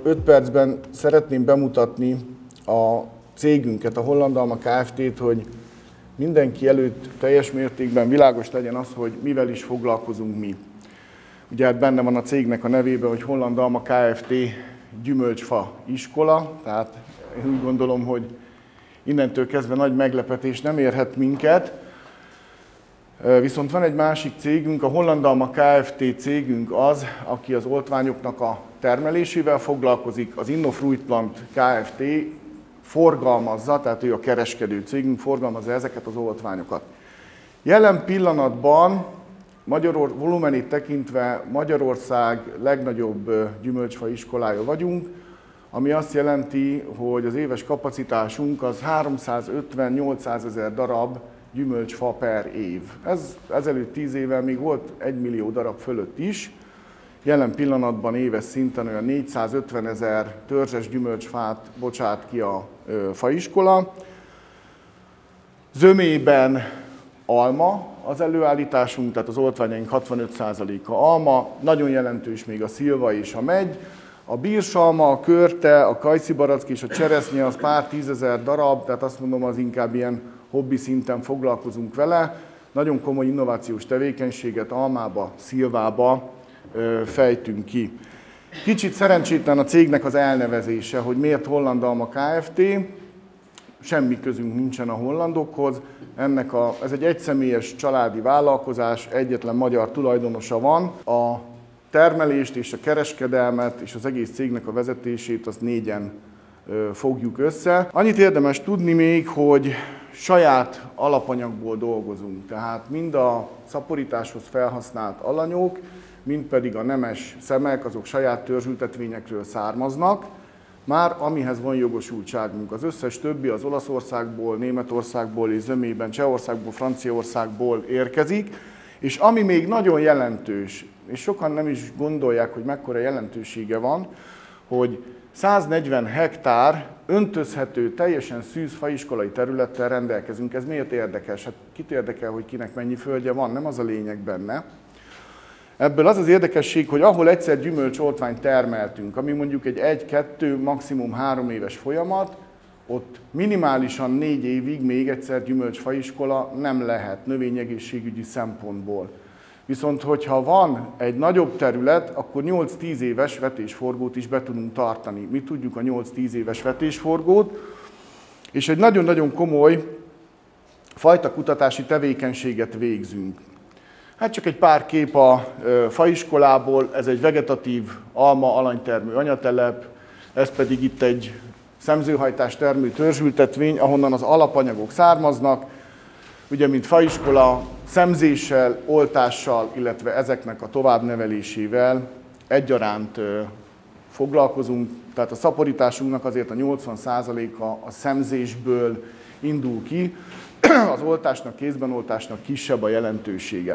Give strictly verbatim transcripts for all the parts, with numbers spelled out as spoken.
öt percben szeretném bemutatni a cégünket, a Holland Alma Kft-t, hogy mindenki előtt teljes mértékben világos legyen az, hogy mivel is foglalkozunk mi. Ugye hát benne van a cégnek a nevében, hogy Holland Alma Kft. Gyümölcsfa iskola, tehát én úgy gondolom, hogy innentől kezdve nagy meglepetés nem érhet minket. Viszont van egy másik cégünk, a Holland Alma Kft. Cégünk az, aki az oltványoknak a termelésével foglalkozik, az Innofruitplant Kft. Forgalmazza, tehát ő a kereskedő cégünk, forgalmazza ezeket az oltványokat. Jelen pillanatban Magyarország volumenét tekintve Magyarország legnagyobb gyümölcsfa iskolája vagyunk, ami azt jelenti, hogy az éves kapacitásunk az háromszázötven-nyolcszázezer darab gyümölcsfa per év. Ez ezelőtt tíz évvel még volt egy millió darab fölött is. Jelen pillanatban éves szinten olyan négyszázötvenezer törzses gyümölcsfát bocsát ki a faiskola. Zömében alma az előállításunk, tehát az oltványaink hatvanöt százaléka alma, nagyon jelentős még a szilva és a megy. A bírsalma, a körte, a kajszibarack és a cseresznye az pár tízezer darab, tehát azt mondom, az inkább ilyen hobbi szinten foglalkozunk vele. Nagyon komoly innovációs tevékenységet almába, szilvába ö, fejtünk ki. Kicsit szerencsétlen a cégnek az elnevezése, hogy miért Holland Alma Kft. Semmi közünk nincsen a hollandokhoz. Ennek a, ez egy egyszemélyes családi vállalkozás, egyetlen magyar tulajdonosa van. A termelést és a kereskedelmet és az egész cégnek a vezetését azt négyen ö, fogjuk össze. Annyit érdemes tudni még, hogy saját alapanyagból dolgozunk, tehát mind a szaporításhoz felhasznált alanyok, mind pedig a nemes szemek, azok saját törzsültetvényekről származnak, már amihez van jogosultságunk. Az összes többi az Olaszországból, Németországból és zömében Csehországból, Franciaországból érkezik, és ami még nagyon jelentős, és sokan nem is gondolják, hogy mekkora jelentősége van, hogy száznegyven hektár öntözhető, teljesen szűz faiskolai területtel rendelkezünk. Ez miért érdekes? Hát kit érdekel, hogy kinek mennyi földje van, nem az a lényeg benne. Ebből az az érdekesség, hogy ahol egyszer gyümölcsoltványt termeltünk, ami mondjuk egy egy, kettő, maximum három éves folyamat, ott minimálisan négy évig még egyszer gyümölcsfaiskola nem lehet növényegészségügyi szempontból. Viszont hogyha van egy nagyobb terület, akkor nyolc-tíz éves vetésforgót is be tudunk tartani. Mi tudjuk a nyolc-tíz éves vetésforgót, és egy nagyon-nagyon komoly fajtakutatási tevékenységet végzünk. Hát csak egy pár kép a faiskolából, ez egy vegetatív alma alanytermő anyatelep, ez pedig itt egy szemzőhajtás termő törzsültetvény, ahonnan az alapanyagok származnak. Ugye, mint faiskola, szemzéssel, oltással, illetve ezeknek a továbbnevelésével egyaránt foglalkozunk. Tehát a szaporításunknak azért a nyolcvan százaléka a szemzésből indul ki, az oltásnak, kézbenoltásnak kisebb a jelentősége.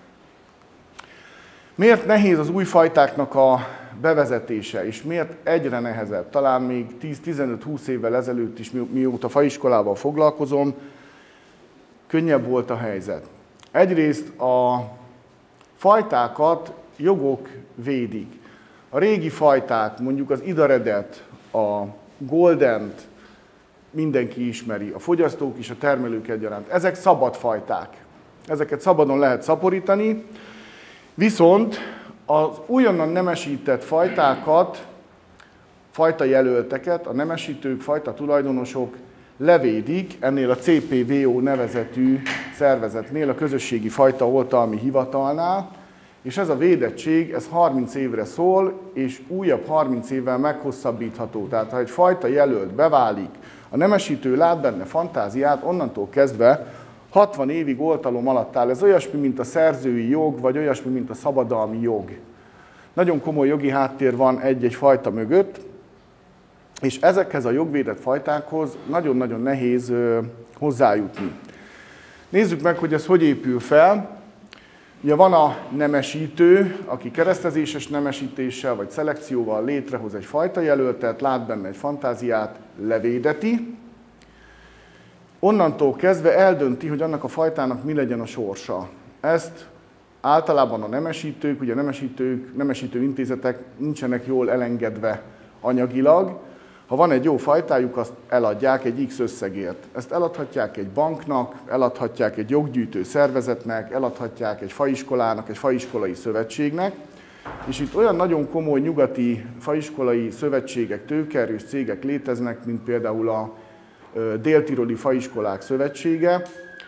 Miért nehéz az új fajtáknak a bevezetése, és miért egyre nehezebb? Talán még tíz-tizenöt-húsz évvel ezelőtt is, mióta faiskolával foglalkozom, könnyebb volt a helyzet. Egyrészt a fajtákat jogok védik. A régi fajták, mondjuk az idaredet, a goldent, mindenki ismeri, a fogyasztók és a termelők egyaránt. Ezek szabad fajták. Ezeket szabadon lehet szaporítani, viszont az újonnan nemesített fajtákat, fajtajelölteket a nemesítők, fajta tulajdonosok levédik ennél a cé pé vé o nevezetű szervezetnél, a Közösségi Fajtaoltalmi Hivatalnál, és ez a védettség, ez harminc évre szól, és újabb harminc évvel meghosszabbítható. Tehát ha egy fajta jelölt beválik, a nemesítő lát benne fantáziát, onnantól kezdve hatvan évig oltalom alatt áll. Ez olyasmi, mint a szerzői jog, vagy olyasmi, mint a szabadalmi jog. Nagyon komoly jogi háttér van egy-egy fajta mögött, és ezekhez a jogvédett fajtákhoz nagyon-nagyon nehéz hozzájutni. Nézzük meg, hogy ez hogy épül fel. Ugye van a nemesítő, aki keresztezéses nemesítéssel vagy szelekcióval létrehoz egy fajtajelöltet, lát benne egy fantáziát, levédeti. Onnantól kezdve eldönti, hogy annak a fajtának mi legyen a sorsa. Ezt általában a nemesítők, ugye a nemesítők, nemesítő intézetek nincsenek jól elengedve anyagilag. Ha van egy jó fajtájuk, azt eladják egy X összegért. Ezt eladhatják egy banknak, eladhatják egy joggyűjtő szervezetnek, eladhatják egy faiskolának, egy faiskolai szövetségnek. És itt olyan nagyon komoly nyugati faiskolai szövetségek, tőkeerős cégek léteznek, mint például a Dél-tiroli faiskolák szövetsége,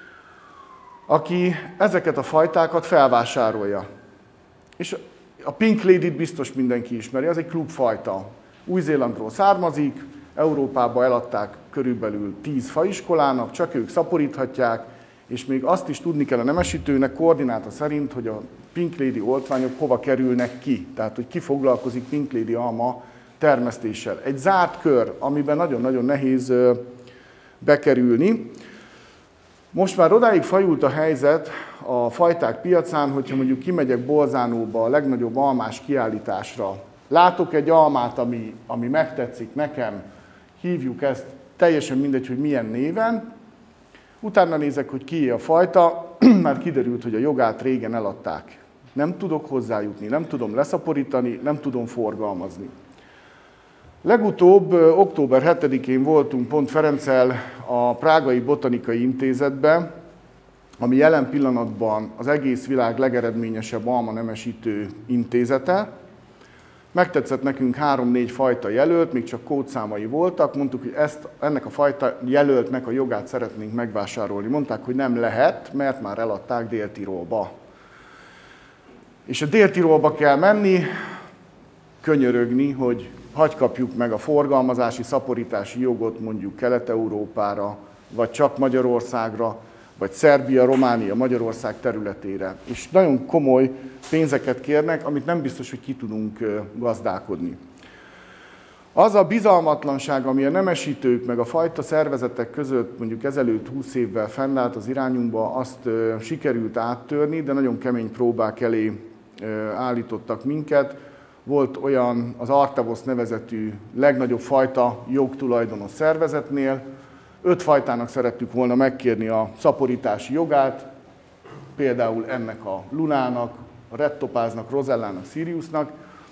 aki ezeket a fajtákat felvásárolja. És a Pink Lady-t biztos mindenki ismeri, az egy klubfajta. Új-Zélandról származik, Európába eladták körülbelül tíz faiskolának, csak ők szaporíthatják, és még azt is tudni kell a nemesítőnek koordináta szerint, hogy a Pink Lady oltványok hova kerülnek ki. Tehát, hogy ki foglalkozik Pink Lady alma termesztéssel. Egy zárt kör, amiben nagyon-nagyon nehéz bekerülni. Most már odáig fajult a helyzet a fajták piacán, hogyha mondjuk kimegyek Bolzánóba a legnagyobb almás kiállításra, látok egy almát, ami, ami megtetszik nekem, hívjuk ezt, teljesen mindegy, hogy milyen néven, utána nézek, hogy kié a fajta, már kiderült, hogy a jogát régen eladták. Nem tudok hozzájutni, nem tudom leszaporítani, nem tudom forgalmazni. Legutóbb, október hetedikén voltunk pont Ferenccel a Prágai Botanikai Intézetben, ami jelen pillanatban az egész világ legeredményesebb almanemesítő intézete. Megtetszett nekünk három-négy fajta jelölt, még csak kódszámai voltak, mondtuk, hogy ezt, ennek a fajta jelöltnek a jogát szeretnénk megvásárolni. Mondták, hogy nem lehet, mert már eladták Dél-Tirolba. És a Dél-Tirolba kell menni, könyörögni, hogy hagy kapjuk meg a forgalmazási, szaporítási jogot mondjuk Kelet-Európára, vagy csak Magyarországra, vagy Szerbia, Románia, Magyarország területére. És nagyon komoly pénzeket kérnek, amit nem biztos, hogy ki tudunk gazdálkodni. Az a bizalmatlanság, ami a nemesítők meg a fajta szervezetek között mondjuk ezelőtt húsz évvel fennállt az irányunkba, azt sikerült áttörni, de nagyon kemény próbák elé állítottak minket. Volt olyan az Artavos nevezetű legnagyobb fajta jogtulajdonos szervezetnél, öt fajtának szerettük volna megkérni a szaporítási jogát, például ennek a Lunának, a Red Topáznak, Rosellának, Siriusnak.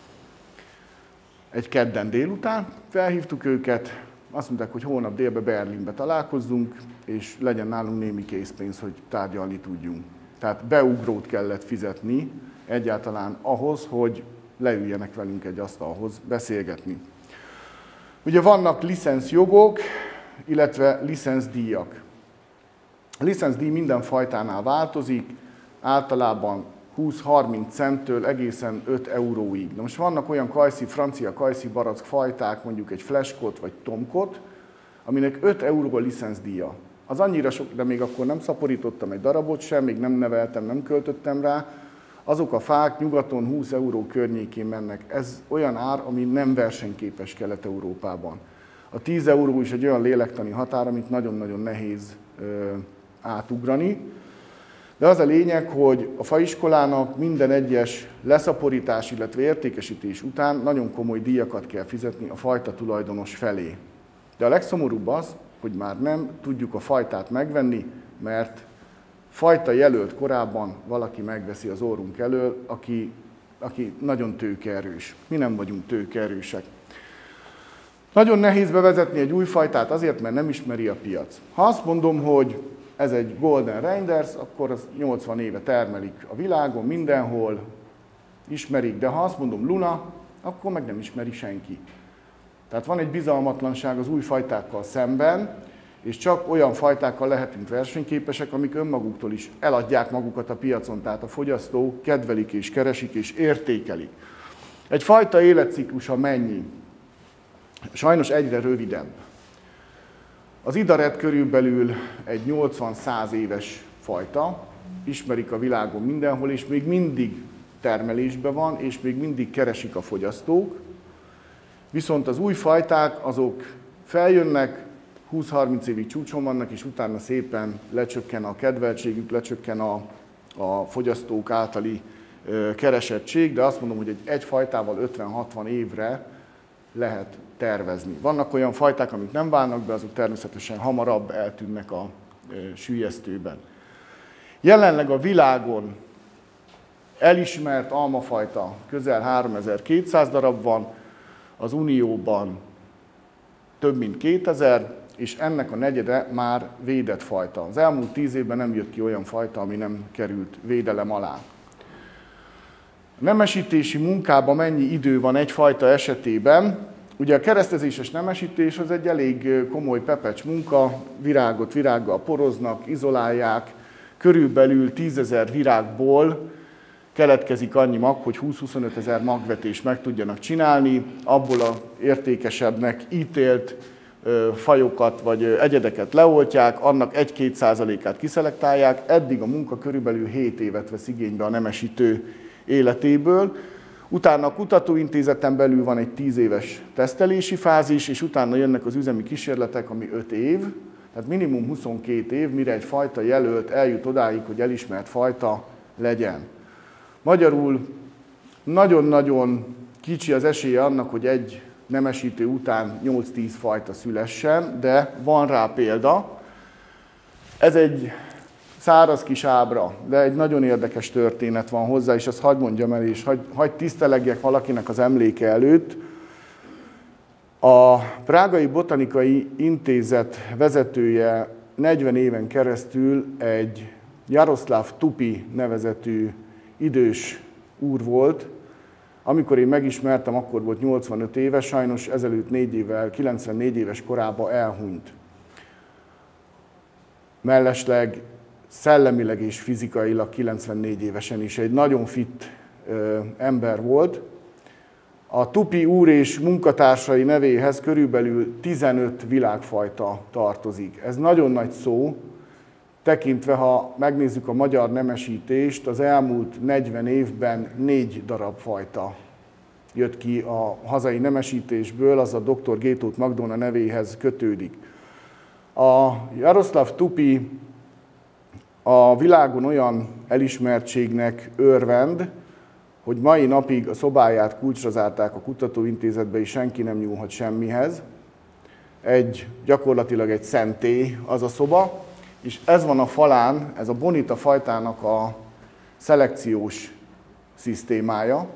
Egy kedden délután felhívtuk őket, azt mondták, hogy holnap délbe Berlinbe találkozzunk, és legyen nálunk némi készpénz, hogy tárgyalni tudjunk. Tehát beugrót kellett fizetni egyáltalán ahhoz, hogy leüljenek velünk egy asztalhoz beszélgetni. Ugye vannak licenszjogok, illetve licenzdíjak. A licenzdíj minden fajtánál változik, általában húsz-harminc centtől egészen öt euróig. Na most vannak olyan kajszi, francia kajszi barack fajták, mondjuk egy fleskot vagy tomkot, aminek öt euró a licenzdíja. Az annyira sok, de még akkor nem szaporítottam egy darabot sem, még nem neveltem, nem költöttem rá. Azok a fák nyugaton húsz euró környékén mennek. Ez olyan ár, ami nem versenyképes Kelet-Európában. A tíz euró is egy olyan lélektani határ, amit nagyon-nagyon nehéz ö, átugrani. De az a lényeg, hogy a faiskolának minden egyes leszaporítás, illetve értékesítés után nagyon komoly díjakat kell fizetni a fajta tulajdonos felé. De a legszomorúbb az, hogy már nem tudjuk a fajtát megvenni, mert fajta jelölt korábban valaki megveszi az orrunk elől, aki, aki nagyon tőkeerős. Mi nem vagyunk tőkeerősek. Nagyon nehéz bevezetni egy új fajtát azért, mert nem ismeri a piac. Ha azt mondom, hogy ez egy Golden Reinders, akkor az nyolcvan éve termelik a világon, mindenhol ismerik, de ha azt mondom Luna, akkor meg nem ismeri senki. Tehát van egy bizalmatlanság az új fajtákkal szemben, és csak olyan fajtákkal lehetünk versenyképesek, amik önmaguktól is eladják magukat a piacon, tehát a fogyasztók kedvelik és keresik és értékelik. Egy fajta életciklusa mennyi? Sajnos egyre rövidebb. Az idaret körülbelül egy nyolcvan-száz éves fajta, ismerik a világon mindenhol, és még mindig termelésben van, és még mindig keresik a fogyasztók. Viszont az új fajták, azok feljönnek, húsz-harminc évig csúcson vannak, és utána szépen lecsökken a kedveltségük, lecsökken a, a fogyasztók általi ö, keresettség, de azt mondom, hogy egy, egy fajtával ötven-hatvan évre lehet tervezni. Vannak olyan fajták, amik nem válnak be, azok természetesen hamarabb eltűnnek a ö, süllyesztőben. Jelenleg a világon elismert almafajta közel háromezer-kétszáz darab van, az Unióban több mint kétezer, és ennek a negyede már védett fajta. Az elmúlt tíz évben nem jött ki olyan fajta, ami nem került védelem alá. A nemesítési munkában mennyi idő van egy fajta esetében? Ugye a keresztezéses nemesítés az egy elég komoly pepecs munka, virágot virággal poroznak, izolálják, körülbelül tízezer virágból keletkezik annyi mag, hogy húsz-huszonöt ezer magvetést meg tudjanak csinálni, abból az értékesebbnek ítélt fajokat vagy egyedeket leoltják, annak egy-két százalékát kiszelektálják, eddig a munka körülbelül hét évet vesz igénybe a nemesítő életéből. Utána a kutatóintézeten belül van egy tíz éves tesztelési fázis, és utána jönnek az üzemi kísérletek, ami öt év, tehát minimum huszonkét év, mire egy fajta jelölt eljut odáig, hogy elismert fajta legyen. Magyarul nagyon-nagyon kicsi az esélye annak, hogy egy nemesítő után nyolc-tíz fajta szülessen, de van rá példa. Ez egy száraz kis ábra, de egy nagyon érdekes történet van hozzá, és azt hadd mondjam el, és hagy, hagy tisztelegjek valakinek az emléke előtt. A Prágai Botanikai Intézet vezetője negyven éven keresztül egy Jaroszláv Tupi nevezetű idős úr volt. Amikor én megismertem, akkor volt nyolcvanöt éves, sajnos ezelőtt négy évvel, kilencvennégy éves korában elhunyt. Mellesleg szellemileg és fizikailag kilencvennégy évesen is egy nagyon fit ö, ember volt. A Tupi úr és munkatársai nevéhez körülbelül tizenöt világfajta tartozik. Ez nagyon nagy szó, tekintve, ha megnézzük a magyar nemesítést, az elmúlt negyven évben négy darab fajta jött ki a hazai nemesítésből, az a doktor Gétóth Magdolna nevéhez kötődik. A Jaroszláv Tupi a világon olyan elismertségnek örvend, hogy mai napig a szobáját kulcsra zárták a kutatóintézetbe, és senki nem nyúlhat semmihez. Egy, gyakorlatilag egy szentély az a szoba, és ez van a falán, ez a Bonita fajtának a szelekciós szisztémája.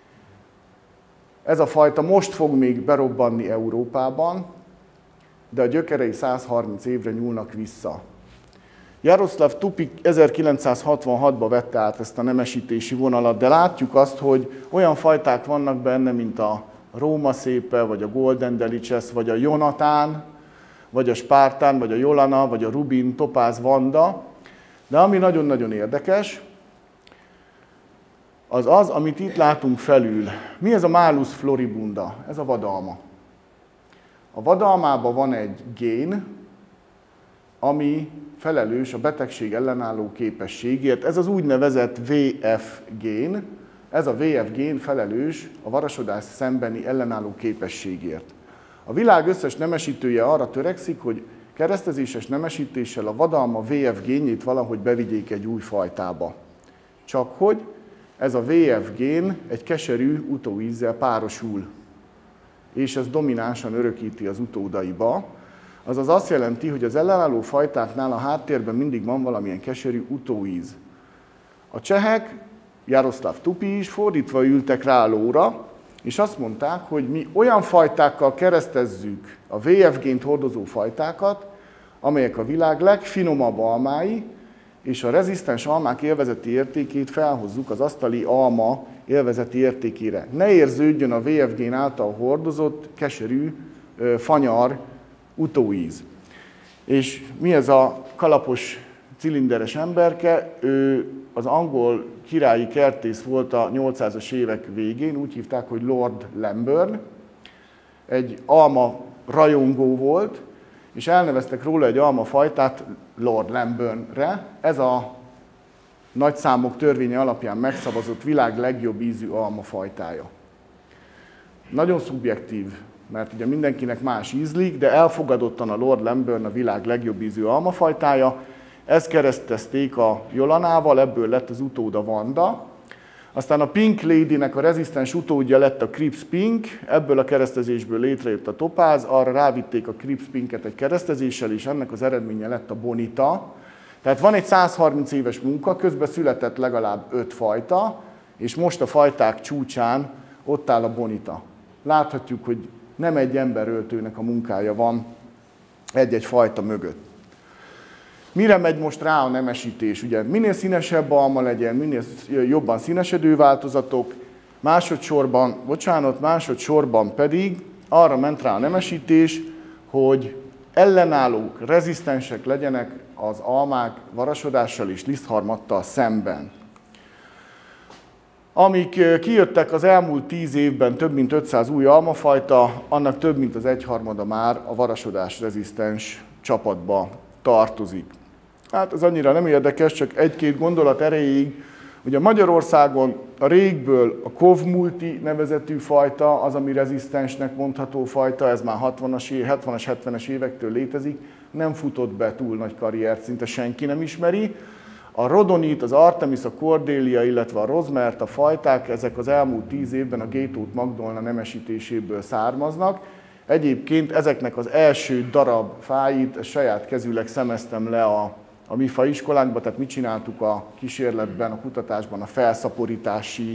Ez a fajta most fog még berobbanni Európában, de a gyökerei száz harminc évre nyúlnak vissza. Jaroszláv Tupi ezerkilencszázhatvanhatban vette át ezt a nemesítési vonalat, de látjuk azt, hogy olyan fajták vannak benne, mint a Róma szépe, vagy a Golden Delices, vagy a Jonatán, vagy a Spártán, vagy a Jolana, vagy a Rubin, Topáz, Vanda. De ami nagyon-nagyon érdekes, az az, amit itt látunk felül. Mi ez a Malus floribunda? Ez a vadalma. A vadalmában van egy gén, ami felelős a betegség ellenálló képességért. Ez az úgynevezett vé ef gén. Ez a vé ef gén felelős a varasodás szembeni ellenálló képességért. A világ összes nemesítője arra törekszik, hogy keresztezéses nemesítéssel a vadalma vé ef génjét valahogy bevigyék egy új fajtába. Csak hogy ez a vé ef gén egy keserű utóízzel párosul, és ez dominánsan örökíti az utódaiba. Azaz azt jelenti, hogy az ellenálló fajtáknál a háttérben mindig van valamilyen keserű utóíz. A csehek, Jaroszláv Tupi is fordítva ültek rá a lóra, és azt mondták, hogy mi olyan fajtákkal keresztezzük a vé ef gént hordozó fajtákat, amelyek a világ legfinomabb almái, és a rezisztens almák élvezeti értékét felhozzuk az asztali alma élvezeti értékére. Ne érződjön a vé ef gén által hordozott, keserű, fanyar utóíz. És mi ez a kalapos, cilinderes emberke? Ő az angol királyi kertész volt a nyolcszázas évek végén, úgy hívták, hogy Lord Lambourne. Egy alma rajongó volt, és elneveztek róla egy almafajtát Lord Lambourne-re. Ez a nagyszámok törvénye alapján megszavazott világ legjobb ízű almafajtája. Nagyon szubjektív, mert ugye mindenkinek más ízlik, de elfogadottan a Lord Lambourne a világ legjobb ízű almafajtája. Ezt keresztezték a Jolanával, ebből lett az utóda Vanda. Aztán a Pink Lady-nek a rezisztens utódja lett a Crips Pink, ebből a keresztezésből létrejött a Topáz, arra rávitték a Crips Pinket egy keresztezéssel, és ennek az eredménye lett a Bonita. Tehát van egy száz harminc éves munka, közben született legalább öt fajta, és most a fajták csúcsán ott áll a Bonita. Láthatjuk, hogy nem egy emberöltőnek a munkája van egy-egy fajta mögött. Mire megy most rá a nemesítés? Ugye minél színesebb alma legyen, minél jobban színesedő változatok, másodszorban, bocsánat, másodszorban pedig arra ment rá a nemesítés, hogy ellenállók, rezisztensek legyenek az almák varasodással és lisztharmattal szemben. Amik kijöttek az elmúlt tíz évben, több mint ötszáz új almafajta, annak több mint az egyharmada már a varasodás rezisztens csapatba tartozik. Hát ez annyira nem érdekes, csak egy-két gondolat erejéig. Ugye Magyarországon a régből a Kov multi nevezetű fajta, az, ami rezisztensnek mondható fajta, ez már hatvanas, hetvenes, hetvenes évektől létezik, nem futott be túl nagy karriert, szinte senki nem ismeri. A Rodonit, az Artemis, a Cordelia, illetve a Rozmert, a fajták, ezek az elmúlt tíz évben a Gétót Magdolna nemesítéséből származnak. Egyébként ezeknek az első darab fáit saját kezűleg szemeztem le a, a mi faiskolánkba, tehát mi csináltuk a kísérletben, a kutatásban a felszaporítási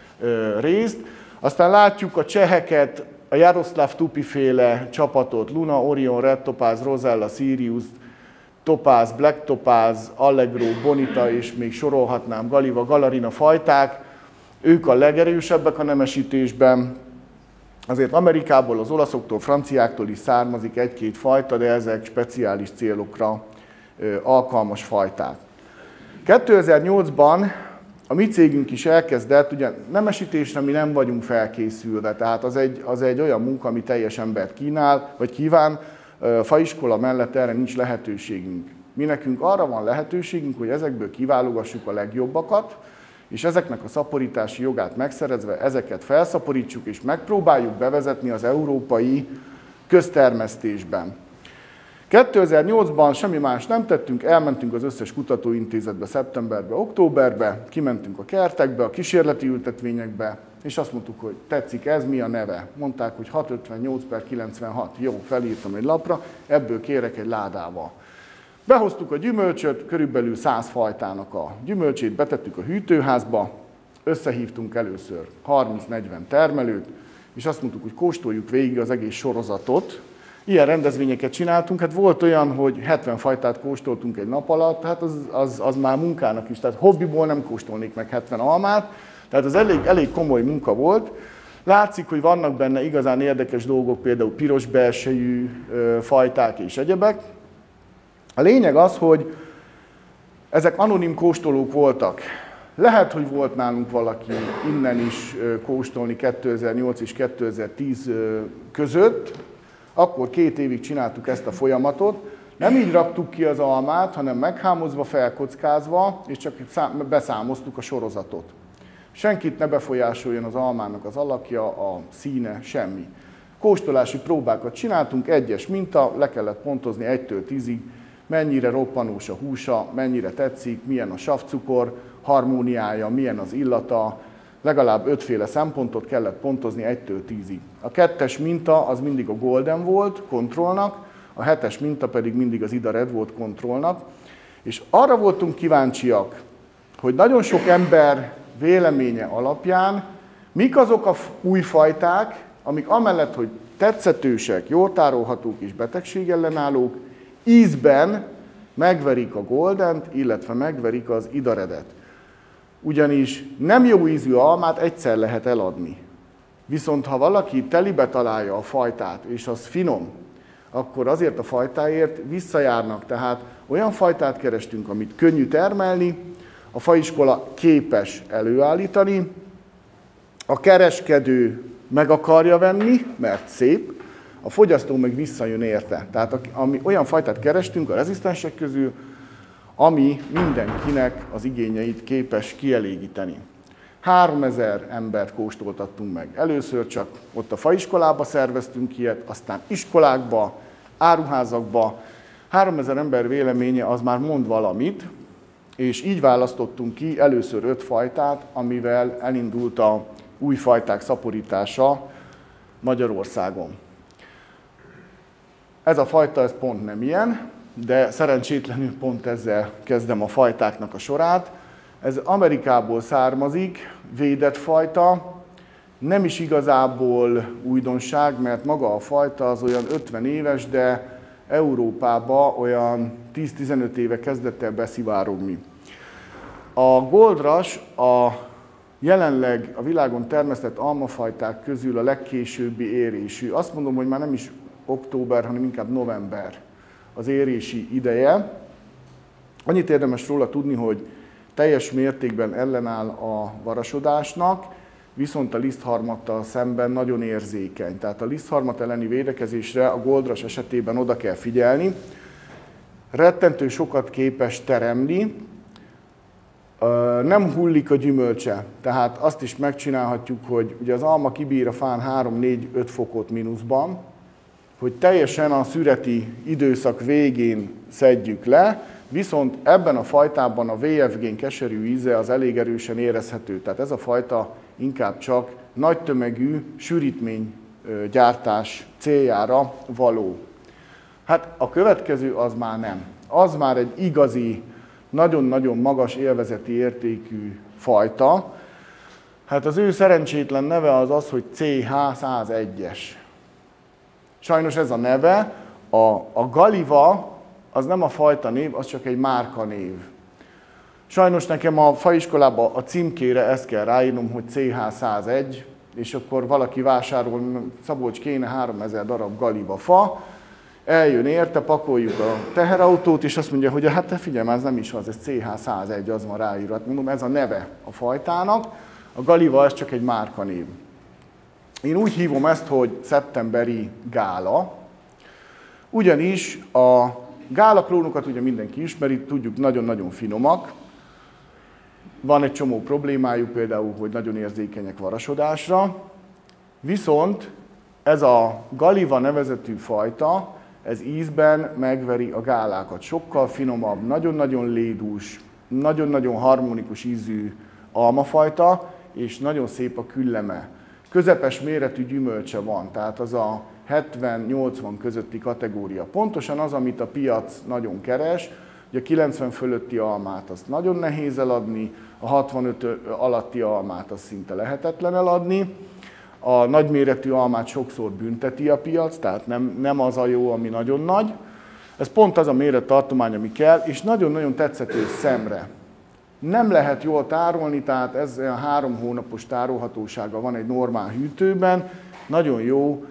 ö, részt. Aztán látjuk a cseheket, a Jaroszláv Tupi féle csapatot, Luna, Orion, Red Topaz, Rosella, Sirius, Topaz, Black Topaz, Allegro, Bonita, és még sorolhatnám Galiva, Galarina fajták. Ők a legerősebbek a nemesítésben. Azért Amerikából, az olaszoktól, franciáktól is származik egy-két fajta, de ezek speciális célokra alkalmas fajták. kétezer-nyolcban a mi cégünk is elkezdett, ugye nemesítésre mi nem vagyunk felkészülve, tehát az egy, az egy olyan munka, ami teljes embert kínál, vagy kíván, faiskola mellett erre nincs lehetőségünk. Mi nekünk arra van lehetőségünk, hogy ezekből kiválogassuk a legjobbakat, és ezeknek a szaporítási jogát megszerezve ezeket felszaporítsuk, és megpróbáljuk bevezetni az európai köztermesztésben. kétezer-nyolcban semmi más nem tettünk, elmentünk az összes kutatóintézetbe szeptemberbe, októberbe, kimentünk a kertekbe, a kísérleti ültetvényekbe, és azt mondtuk, hogy tetszik ez, mi a neve. Mondták, hogy hatszázötvennyolc per kilencvenhat. Jó, felírtam egy lapra, ebből kérek egy ládával. Behoztuk a gyümölcsöt, körülbelül száz fajtának a gyümölcsét, betettük a hűtőházba, összehívtunk először harminc-negyven termelőt, és azt mondtuk, hogy kóstoljuk végig az egész sorozatot. Ilyen rendezvényeket csináltunk, hát volt olyan, hogy hetven fajtát kóstoltunk egy nap alatt, hát az, az, az már munkának is, tehát hobbiból nem kóstolnék meg hetven almát, tehát az elég, elég komoly munka volt. Látszik, hogy vannak benne igazán érdekes dolgok, például piros belsejű fajták és egyebek. A lényeg az, hogy ezek anonim kóstolók voltak. Lehet, hogy volt nálunk valaki innen is kóstolni kétezer-nyolc és kétezer-tíz között, akkor két évig csináltuk ezt a folyamatot. Nem így raktuk ki az almát, hanem meghámozva, felkockázva, és csak beszámoztuk a sorozatot. Senkit ne befolyásoljon az almának az alakja, a színe, semmi. Kóstolási próbákat csináltunk, egyes minta, le kellett pontozni egytől tízig, mennyire roppanós a húsa, mennyire tetszik, milyen a savcukor harmóniája, milyen az illata, legalább ötféle szempontot kellett pontozni egytől tízig. A kettes minta az mindig a Golden volt kontrollnak, a hetes minta pedig mindig az Ida Red volt kontrollnak, és arra voltunk kíváncsiak, hogy nagyon sok ember véleménye alapján mik azok a új fajták, amik amellett, hogy tetszetősek, jól tárolhatók és betegségellenállók, ízben megverik a Goldent, illetve megverik az Ida Redet. Ugyanis nem jó ízű almát egyszer lehet eladni. Viszont ha valaki telibe találja a fajtát, és az finom, akkor azért a fajtáért visszajárnak. Tehát olyan fajtát kerestünk, amit könnyű termelni, a faiskola képes előállítani, a kereskedő meg akarja venni, mert szép, a fogyasztó meg visszajön érte. Tehát ami, olyan fajtát kerestünk a rezisztensek közül, ami mindenkinek az igényeit képes kielégíteni. háromezer embert kóstoltattunk meg. Először csak ott a faiskolába szerveztünk ilyet, aztán iskolákba, áruházakba. háromezer ember véleménye az már mond valamit, és így választottunk ki először öt fajtát, amivel elindult a új fajták szaporítása Magyarországon. Ez a fajta, ez pont nem ilyen, de szerencsétlenül pont ezzel kezdem a fajtáknak a sorát. Ez Amerikából származik, védett fajta, Nem is igazából újdonság, mert maga a fajta az olyan ötven éves, de Európában olyan tíz-tizenöt éve kezdett el beszivárogni. A Gold Rush a jelenleg a világon termesztett almafajták közül a legkésőbbi érésű. Azt mondom, hogy már nem is október, hanem inkább november az érési ideje. Annyit érdemes róla tudni, hogy teljes mértékben ellenáll a varasodásnak, viszont a lisztharmattal szemben nagyon érzékeny. Tehát a lisztharmat elleni védekezésre a Gold Rush esetében oda kell figyelni. Rettentő sokat képes teremni, nem hullik a gyümölcse, tehát azt is megcsinálhatjuk, hogy ugye az alma kibír a fán három-négy-öt fokot mínuszban, hogy teljesen a szüreti időszak végén szedjük le, viszont ebben a fajtában a vé ef gén keserű íze az elég erősen érezhető. Tehát ez a fajta inkább csak nagy tömegű sűrítménygyártás céljára való. Hát a következő az már nem. Az már egy igazi, nagyon-nagyon magas élvezeti értékű fajta. Hát az ő szerencsétlen neve az az, hogy cé há száz egyes. Sajnos ez a neve, a, a Galiva az nem a fajta név, az csak egy márkanév. Sajnos nekem a faiskolában a címkére ezt kell ráírnom, hogy cé há száz egy, és akkor valaki vásárol, Szabolcs kéne háromezer darab Galiva fa, eljön érte, pakoljuk a teherautót, és azt mondja, hogy hát te figyelj, ez nem is az, ez cé há száz egy, az van ráírva. Hát mondom, ez a neve a fajtának, a Galiva ez csak egy márkanév. Én úgy hívom ezt, hogy szeptemberi gála, ugyanis a gálaklónokat ugye mindenki ismeri, tudjuk, nagyon-nagyon finomak. Van egy csomó problémájuk, például, hogy nagyon érzékenyek varasodásra, viszont ez a Galiva nevezetű fajta, ez ízben megveri a gálákat. Sokkal finomabb, nagyon-nagyon lédús, nagyon-nagyon harmonikus ízű almafajta, és nagyon szép a külleme. Közepes méretű gyümölcse van, tehát az a hetven-nyolcvan közötti kategória. Pontosan az, amit a piac nagyon keres, hogy a kilencven fölötti almát azt nagyon nehéz eladni, a hatvanöt alatti almát azt szinte lehetetlen eladni. A nagyméretű almát sokszor bünteti a piac, tehát nem, nem az a jó, ami nagyon nagy. Ez pont az a mérettartomány, ami kell, és nagyon-nagyon tetszető szemre. Nem lehet jól tárolni, tehát ez a három hónapos tárolhatósága van egy normál hűtőben. Nagyon jó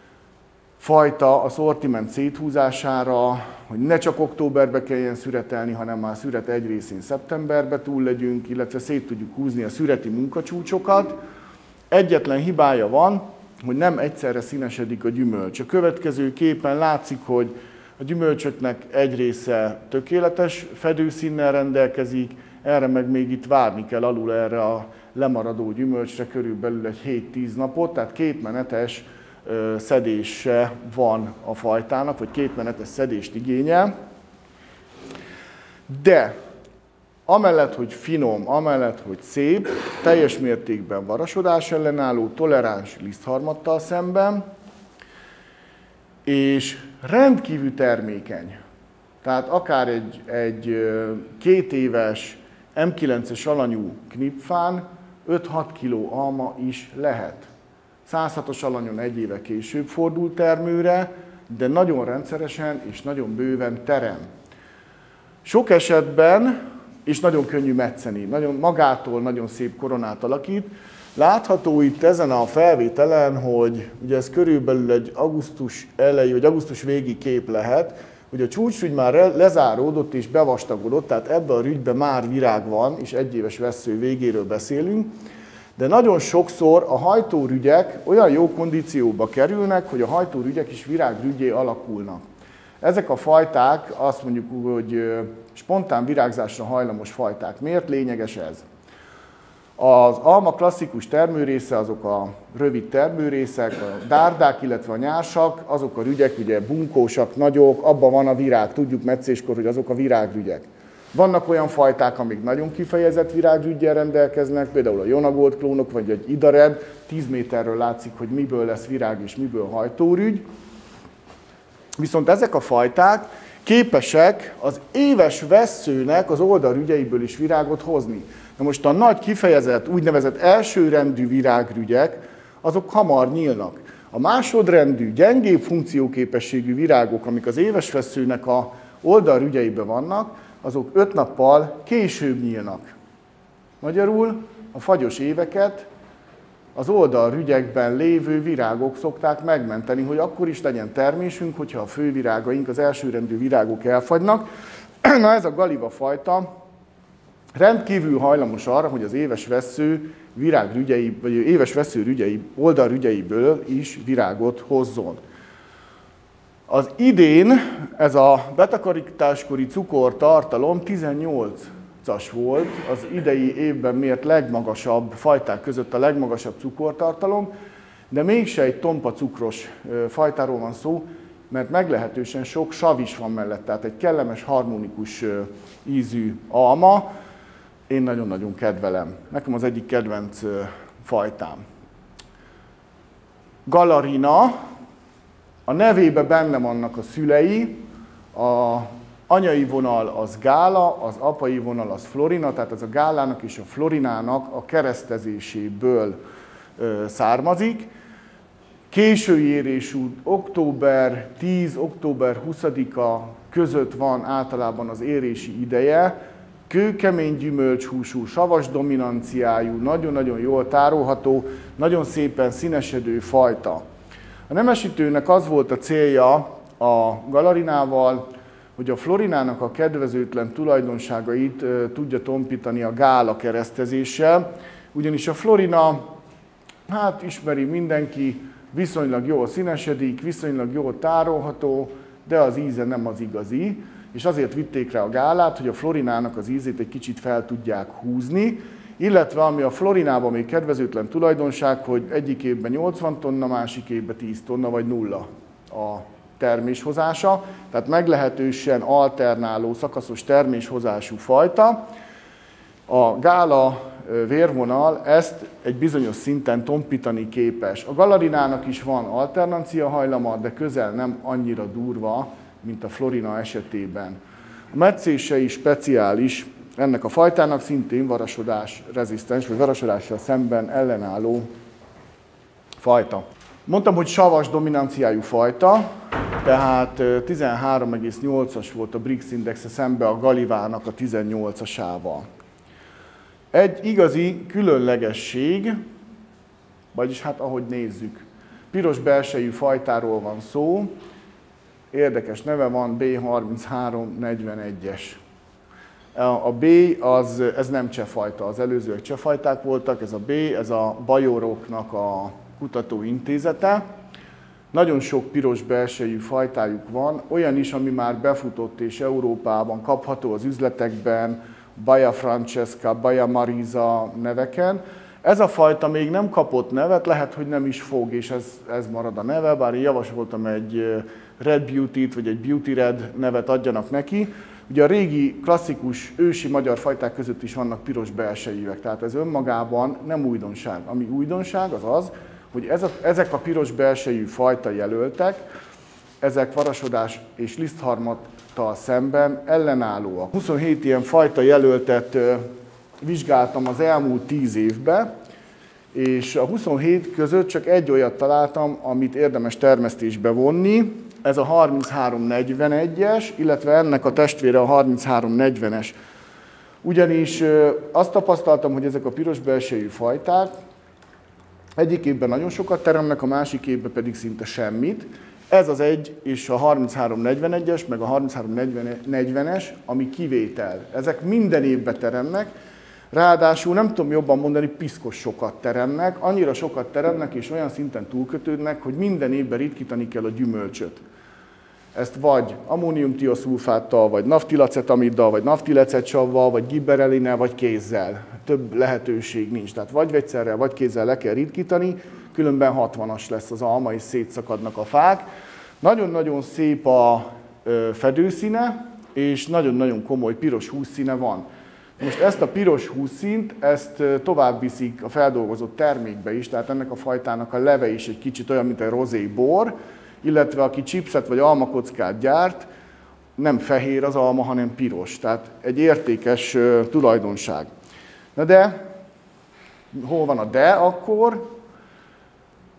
fajta a szortiment széthúzására, hogy ne csak októberbe kelljen szüretelni, hanem már szüret egy részén szeptemberbe túl legyünk, illetve szét tudjuk húzni a szüreti munkacsúcsokat. Egyetlen hibája van, hogy nem egyszerre színesedik a gyümölcs. A következő képen látszik, hogy a gyümölcsöknek egy része tökéletes fedőszínnel rendelkezik, erre meg még itt várni kell alul erre a lemaradó gyümölcsre körülbelül egy hét-tíz napot, tehát kétmenetes szedése van a fajtának, vagy kétmenetes szedést igényel. De amellett, hogy finom, amellett, hogy szép, teljes mértékben varasodás ellenálló, toleráns lisztharmattal szemben, és rendkívül termékeny. Tehát akár egy, egy két éves em kilences alanyú knipfán öt-hat kiló alma is lehet. száz hatos alanyon egy éve később fordul termőre, de nagyon rendszeresen és nagyon bőven terem. Sok esetben, és nagyon könnyű metszeni, nagyon, magától nagyon szép koronát alakít. Látható itt ezen a felvételen, hogy ugye ez körülbelül egy augusztus elejé, vagy augusztus végi kép lehet, hogy a csúcsrügy már lezáródott és bevastagodott, tehát ebben a rügyben már virág van, és egyéves vessző végéről beszélünk, de nagyon sokszor a hajtórügyek olyan jó kondícióba kerülnek, hogy a hajtórügyek is virágrügyé alakulnak. Ezek a fajták azt mondjuk, hogy spontán virágzásra hajlamos fajták. Miért lényeges ez? Az alma klasszikus termőrésze azok a rövid termőrészek, a dárdák, illetve a nyársak, azok a rügyek, ugye bunkósak, nagyok, abban van a virág, tudjuk meccéskor, hogy azok a virágrügyek. Vannak olyan fajták, amik nagyon kifejezett virágrüggyel rendelkeznek, például a Jonagold klónok, vagy egy Idared, tíz méterről látszik, hogy miből lesz virág és miből hajtórügy. Viszont ezek a fajták képesek az éves vesszőnek az oldalrügyeiből is virágot hozni. Na most a nagy kifejezett, úgynevezett elsőrendű virágrügyek, azok hamar nyílnak. A másodrendű, gyengébb funkcióképességű virágok, amik az évesvesszőnek a oldalrügyeiben vannak, azok öt nappal később nyílnak. Magyarul a fagyos éveket az oldalrügyekben lévő virágok szokták megmenteni, hogy akkor is legyen termésünk, hogyha a fővirágaink, az elsőrendű virágok elfagynak. Na ez a galiva fajta rendkívül hajlamos arra, hogy az éves vessző virágrügyei, vagy éves vesszőrügyei, oldalrügyeiből is virágot hozzon. Az idén ez a betakarításkori cukortartalom tizennyolcas volt, az idei évben mért legmagasabb fajták között a legmagasabb cukortartalom, de mégse egy tompa cukros fajtáról van szó, mert meglehetősen sok sav is van mellett, tehát egy kellemes, harmonikus ízű alma. Én nagyon-nagyon kedvelem. Nekem az egyik kedvenc fajtám. Galarina, a nevébe benne vannak a szülei, a anyai vonal az Gála, az apai vonal az Florina, tehát ez a Gálának és a Florinának a keresztezéséből származik. Késői érésű október tíz október huszadika között van általában az érési ideje, kőkemény gyümölcshúsú, savas dominanciájú, nagyon-nagyon jól tárolható, nagyon szépen színesedő fajta. A nemesítőnek az volt a célja a galarinával, hogy a Florinának a kedvezőtlen tulajdonságait tudja tompítani a Gála keresztezéssel, ugyanis a Florina, hát ismeri mindenki, viszonylag jól színesedik, viszonylag jól tárolható, de az íze nem az igazi, és azért vitték rá a Gálát, hogy a Florinának az ízét egy kicsit fel tudják húzni, illetve ami a Florinában még kedvezőtlen tulajdonság, hogy egyik évben nyolcvan tonna, másik évben tíz tonna vagy nulla a terméshozása, tehát meglehetősen alternáló, szakaszos terméshozású fajta. A Gála vérvonal ezt egy bizonyos szinten tompítani képes. A galarinának is van alternancia hajlama, de közel nem annyira durva, mint a Florina esetében. A metszése is speciális, ennek a fajtának szintén varasodás rezisztens, vagy varasodással szemben ellenálló fajta. Mondtam, hogy savas dominanciájú fajta, tehát tizenhárom egész nyolcas volt a Brix indexe szembe a Galivának a tizennyolcasával. Egy igazi különlegesség, vagyis hát ahogy nézzük, piros belsejű fajtáról van szó, érdekes neve van, B harminchárom negyvenegyes. A B az, ez nem csehfajta, az előzőek csehfajták voltak, ez a B, ez a bajoroknak a kutatóintézete. Nagyon sok piros belsejű fajtájuk van, olyan is, ami már befutott és Európában kapható az üzletekben, Baia Francesca, Baia Marisa neveken. Ez a fajta még nem kapott nevet, lehet, hogy nem is fog, és ez, ez marad a neve, bár én javasoltam egy Red Beauty-t, vagy egy Beauty Red nevet adjanak neki. Ugye a régi, klasszikus, ősi magyar fajták között is vannak piros belsejűek, tehát ez önmagában nem újdonság. Ami újdonság az az, hogy ez a, ezek a piros belsejű fajta jelöltek, ezek varasodás és lisztharmattal szemben ellenállóak. huszonhét ilyen fajta jelöltet vizsgáltam az elmúlt tíz évben, és a huszonhét között csak egy olyat találtam, amit érdemes termesztésbe vonni. Ez a harminchárom negyvenegyes, illetve ennek a testvére a harminchárom negyvenes. Ugyanis azt tapasztaltam, hogy ezek a piros belsejű fajták egyik évben nagyon sokat teremnek, a másik évben pedig szinte semmit. Ez az egy és a harminchárom negyvenegyes, meg a harminchárom negyvenes, ami kivétel. Ezek minden évben teremnek, ráadásul nem tudom jobban mondani, piszkos sokat teremnek, annyira sokat teremnek és olyan szinten túlkötődnek, hogy minden évben ritkítani kell a gyümölcsöt. Ezt vagy ammóniumtioszulfáttal, vagy naftilacetamiddal, vagy naftilecetsavval, vagy gibberelinel, vagy kézzel. Több lehetőség nincs. Tehát vagy vegyszerrel, vagy kézzel le kell ritkítani, különben hatvanas lesz az alma, és szétszakadnak a fák. Nagyon-nagyon szép a fedőszíne, és nagyon-nagyon komoly piros hússzíne van. Most ezt a piros hússzínt, ezt tovább viszik a feldolgozott termékbe is, tehát ennek a fajtának a leve is egy kicsit olyan, mint egy rozé bor, illetve aki chipset vagy almakockát gyárt, nem fehér az alma, hanem piros. Tehát egy értékes tulajdonság. Na de, hol van a de akkor?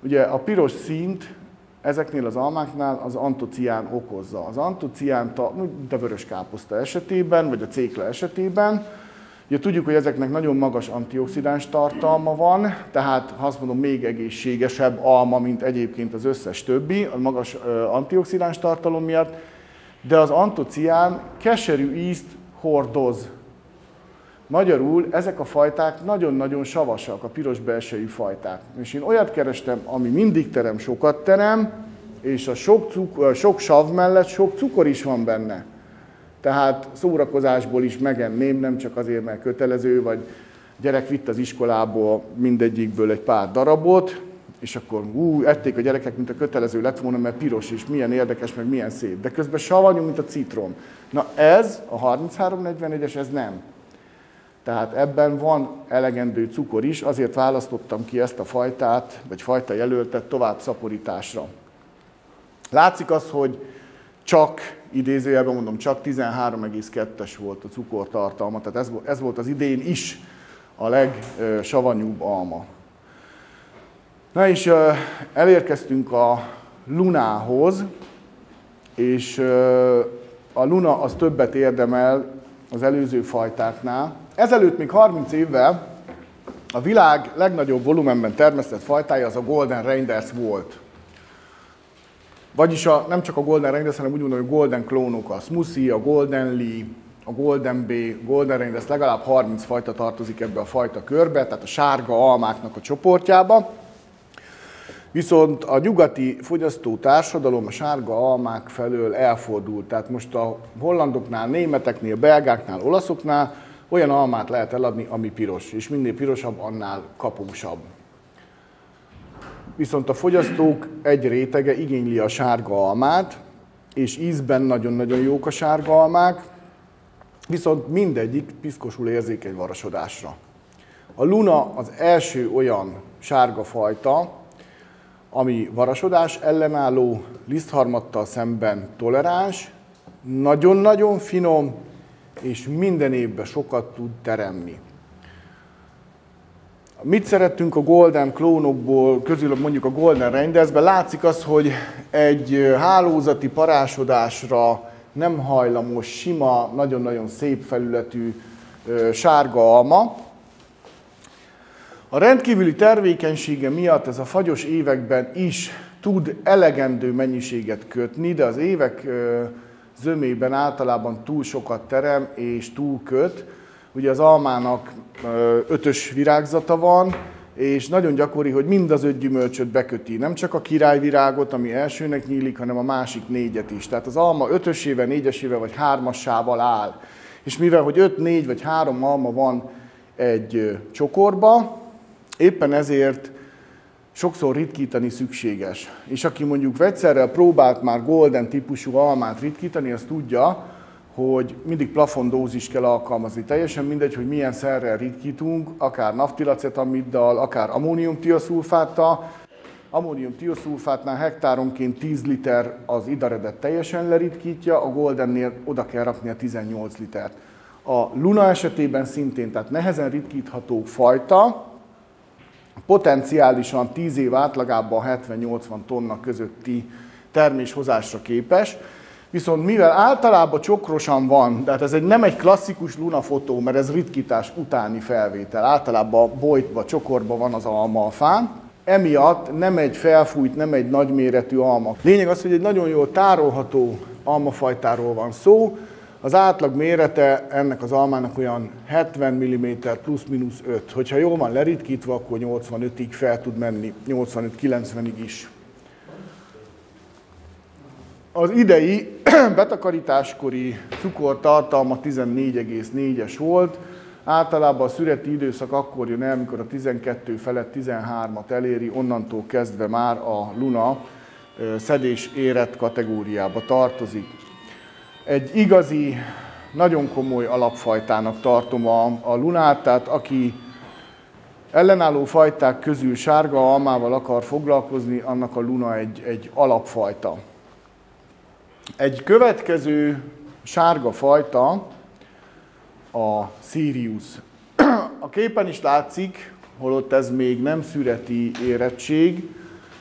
Ugye a piros színt ezeknél az almáknál az antocián okozza. Az antocián, mint a vörös káposzta esetében, vagy a cékla esetében, ugye tudjuk, hogy ezeknek nagyon magas antioxidáns tartalma van, tehát ha azt mondom, még egészségesebb alma, mint egyébként az összes többi, a magas antioxidáns tartalom miatt, de az antocián keserű ízt hordoz. Magyarul ezek a fajták nagyon-nagyon savasak, a piros belsejű fajták. És én olyat kerestem, ami mindig terem, sokat terem, és a sok, cukor, sok sav mellett sok cukor is van benne. Tehát szórakozásból is megenném, nem csak azért, mert kötelező, vagy gyerek vitt az iskolából mindegyikből egy pár darabot, és akkor ú, ették a gyerekek, mint a kötelező lett volna, mert piros, és milyen érdekes, meg milyen szép. De közben savanyú, mint a citrom. Na ez, a harminchárom negyvennégyes, ez nem. Tehát ebben van elegendő cukor is, azért választottam ki ezt a fajtát, vagy fajta jelöltet tovább szaporításra. Látszik az, hogy csak, idézőjelben mondom, csak tizenhárom egész kettes volt a cukortartalma, tehát ez, ez volt az idén is a legsavanyúbb alma. Na és elérkeztünk a Lunához, és a Luna az többet érdemel az előző fajtáknál. Ezelőtt még harminc évvel a világ legnagyobb volumenben termesztett fajtája az a Golden Reinders volt. Vagyis a, nem csak a Golden Reinders, hanem úgy mondom, hogy Golden klónok, a Smoothie, a Golden Lee, a Golden Bay, Golden Reinders, legalább harminc fajta tartozik ebbe a fajta körbe, tehát a sárga almáknak a csoportjába. Viszont a nyugati fogyasztó társadalom a sárga almák felől elfordult. Tehát most a hollandoknál, németeknél, belgáknál, olaszoknál olyan almát lehet eladni, ami piros, és minél pirosabb, annál kapusabb. Viszont a fogyasztók egy rétege igényli a sárga almát, és ízben nagyon-nagyon jók a sárga almák, viszont mindegyik piszkosul érzékeny varasodásra. A Luna az első olyan sárga fajta, ami varasodás ellenálló, lisztharmattal szemben toleráns, nagyon-nagyon finom, és minden évben sokat tud teremni. Mit szerettünk a Golden klónokból, közül mondjuk a Golden Reindersben? Látszik az, hogy egy hálózati parásodásra nem hajlamos, sima, nagyon-nagyon szép felületű sárga alma. A rendkívüli termékenysége miatt ez a fagyos években is tud elegendő mennyiséget kötni, de az évek zömében általában túl sokat terem és túl köt. Ugye az almának ötös virágzata van, és nagyon gyakori, hogy mind az öt gyümölcsöt beköti. Nem csak a királyvirágot, ami elsőnek nyílik, hanem a másik négyet is. Tehát az alma ötösével, négyesével vagy hármassával áll. És mivel, hogy öt, négy vagy három alma van egy csokorba, éppen ezért sokszor ritkítani szükséges. És aki mondjuk vegyszerrel próbált már golden típusú almát ritkítani, az tudja, hogy mindig plafondózis kell alkalmazni. Teljesen mindegy, hogy milyen szerrel ritkítunk, akár naftilacetamiddal, akár ammóniumtioszulfáttal. Ammóniumtioszulfátnál hektáronként tíz liter az idaredet teljesen leritkítja, a goldennél oda kell rakni a tizennyolc litert. A Luna esetében szintén, tehát nehezen ritkítható fajta, potenciálisan tíz év átlagában hetven-nyolcvan tonna közötti terméshozásra képes, viszont mivel általában csokrosan van, tehát ez egy, nem egy klasszikus Luna fotó, mert ez ritkítás utáni felvétel, általában bojtba, csokorba van az alma a fán, emiatt nem egy felfújt, nem egy nagyméretű alma. Lényeg az, hogy egy nagyon jól tárolható almafajtáról van szó, az átlag mérete ennek az almának olyan hetven milliméter plusz-minusz öt. Hogyha jól van leritkítve, akkor nyolcvanötig fel tud menni, nyolcvanöt-kilencvenig is. Az idei betakarításkori cukortartalma tizennégy egész négyes volt. Általában a szüreti időszak akkor jön el, amikor a tizenkettő felett tizenhármat eléri, onnantól kezdve már a Luna szedés érett kategóriába tartozik. Egy igazi, nagyon komoly alapfajtának tartom a, a Lunát, tehát aki ellenálló fajták közül sárga almával akar foglalkozni, annak a Luna egy, egy alapfajta. Egy következő sárga fajta a Sirius. A képen is látszik, holott ez még nem szüreti érettség,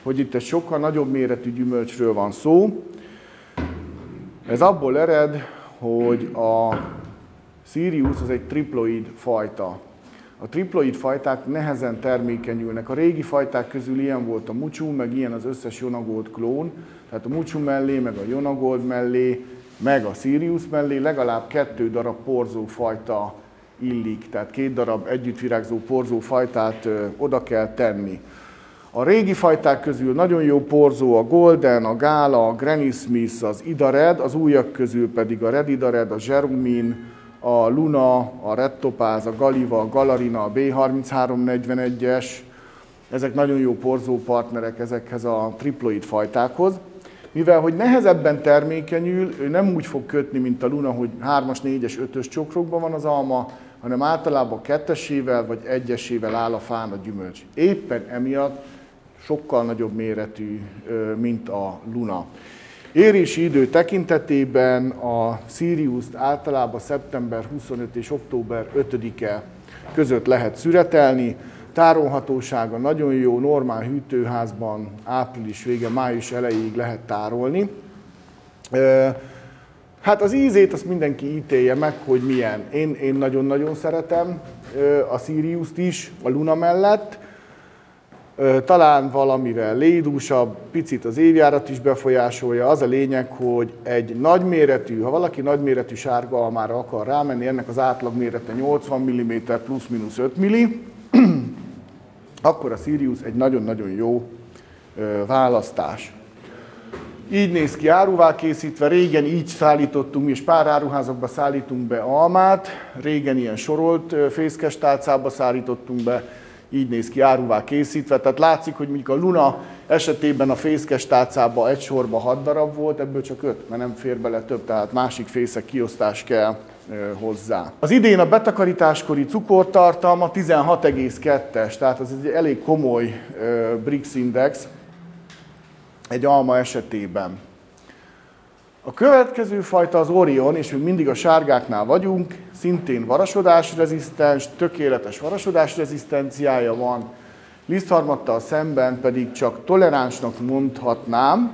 hogy itt egy sokkal nagyobb méretű gyümölcsről van szó. Ez abból ered, hogy a Sirius az egy triploid fajta. A triploid fajták nehezen termékenyülnek. A régi fajták közül ilyen volt a Muchu, meg ilyen az összes Jonagold klón. Tehát a Muchu mellé, meg a Jonagold mellé, meg a Sirius mellé legalább kettő darab porzófajta illik. Tehát két darab együttvirágzó porzófajtát ö, oda kell tenni. A régi fajták közül nagyon jó porzó a Golden, a Gala, a Granny Smith, az Idared, az újak közül pedig a Red Idared, a Jerumin, a Luna, a Red Topaz, a Galiva, a Galarina, a B harminchárom negyvenegyes. Ezek nagyon jó porzó partnerek ezekhez a triploid fajtákhoz. Mivel hogy nehezebben termékenyül, ő nem úgy fog kötni, mint a Luna, hogy hármas, négyes, ötös csokrokban van az alma, hanem általában kettesével vagy egyesével áll a fán a gyümölcs. Éppen emiatt sokkal nagyobb méretű, mint a Luna. Érési idő tekintetében a Siriust általában szeptember huszonötödike és október ötödike között lehet szüretelni. Tárolhatósága nagyon jó, normál hűtőházban április vége, május elejéig lehet tárolni. Hát az ízét azt mindenki ítélje meg, hogy milyen. Én, én nagyon-nagyon szeretem a Siriust is, a Luna mellett. Talán valamivel lédúsabb, picit az évjárat is befolyásolja. Az a lényeg, hogy egy nagyméretű, ha valaki nagyméretű sárga almára akar rámenni, ennek az átlagmérete nyolcvan milliméter plusz-minusz öt milliméter, akkor a Sirius egy nagyon-nagyon jó választás. Így néz ki áruvá készítve, régen így szállítottunk, és pár áruházakba szállítunk be almát, régen ilyen sorolt fészkes tálcába szállítottunk be, így néz ki áruvá készítve. Tehát látszik, hogy mondjuk a Luna esetében a fészkes tálcában egy sorba hat darab volt, ebből csak öt, mert nem fér bele több, tehát másik fészek kiosztás kell hozzá. Az idén a betakarításkori cukortartalma tizenhat egész kettes, tehát ez egy elég komoly Brix index egy alma esetében. A következő fajta az Orion, és még mindig a sárgáknál vagyunk, szintén varasodásrezisztens, tökéletes varasodásrezisztenciája van, lisztharmattal szemben pedig csak toleránsnak mondhatnám.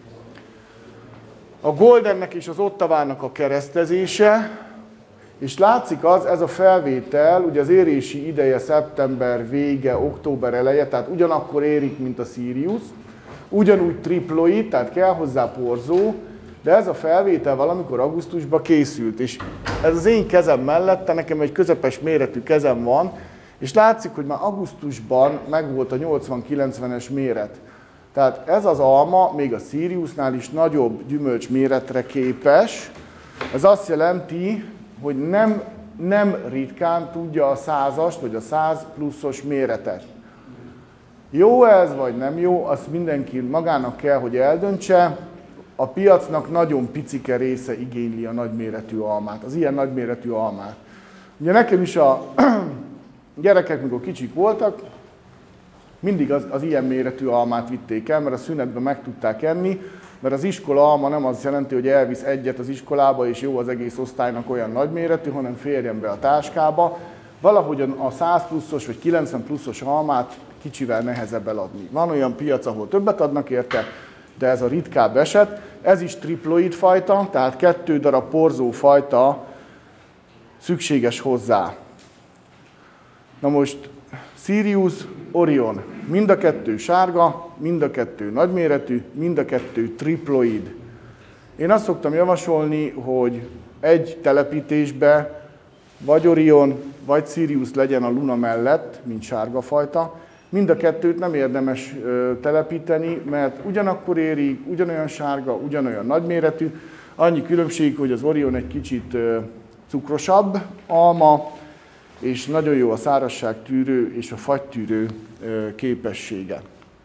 A Goldennek és az Ottavának a keresztezése, és látszik az, ez a felvétel, ugye az érési ideje szeptember vége, október eleje, tehát ugyanakkor érik, mint a Sirius, ugyanúgy triploid, tehát kell hozzá porzó, de ez a felvétel valamikor augusztusban készült, és ez az én kezem mellette, nekem egy közepes méretű kezem van, és látszik, hogy már augusztusban megvolt a nyolcvan-kilencvenes méret. Tehát ez az alma még a Siriusnál is nagyobb gyümölcs méretre képes. Ez azt jelenti, hogy nem, nem ritkán tudja a százast, vagy a száz pluszos méretet. Jó ez, vagy nem jó, azt mindenki magának kell, hogy eldöntse. A piacnak nagyon picike része igényli a nagyméretű almát, az ilyen nagyméretű almát. Ugye nekem is a gyerekek, mikor kicsik voltak, mindig az, az ilyen méretű almát vitték el, mert a szünetben meg tudták enni, mert az iskola alma nem azt jelenti, hogy elvisz egyet az iskolába, és jó az egész osztálynak olyan nagyméretű, hanem férjen be a táskába. Valahogyan a száz pluszos vagy kilencven pluszos almát kicsivel nehezebb eladni. Van olyan piac, ahol többet adnak érte, de ez a ritkább eset. Ez is triploid fajta, tehát kettő darab porzó fajta szükséges hozzá. Na most Sirius, Orion, mind a kettő sárga, mind a kettő nagyméretű, mind a kettő triploid. Én azt szoktam javasolni, hogy egy telepítésbe vagy Orion, vagy Sirius legyen a Luna mellett, mint sárga fajta. Mind a kettőt nem érdemes telepíteni, mert ugyanakkor érik, ugyanolyan sárga, ugyanolyan nagyméretű. Annyi különbség, hogy az Orion egy kicsit cukrosabb alma, és nagyon jó a szárazságtűrő és a fagytűrő képessége.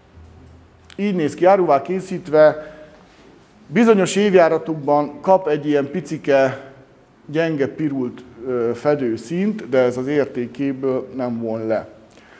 Így néz ki áruvá készítve, bizonyos évjáratokban kap egy ilyen picike, gyenge pirult fedőszínt, de ez az értékéből nem von le.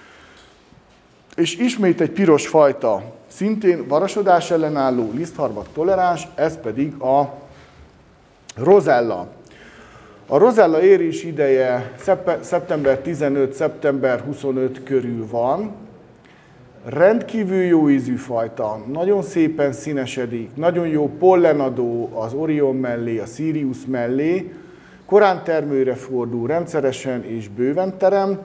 És ismét egy piros fajta, szintén varasodás ellenálló, lisztharmat toleráns, ez pedig a Rosella. A Rosella érés ideje szeptember tizenöt szeptember huszonöt körül van. Rendkívül jó ízű fajta, nagyon szépen színesedik, nagyon jó pollenadó az Orion mellé, a Sirius mellé, korán termőre fordul, rendszeresen és bőven terem.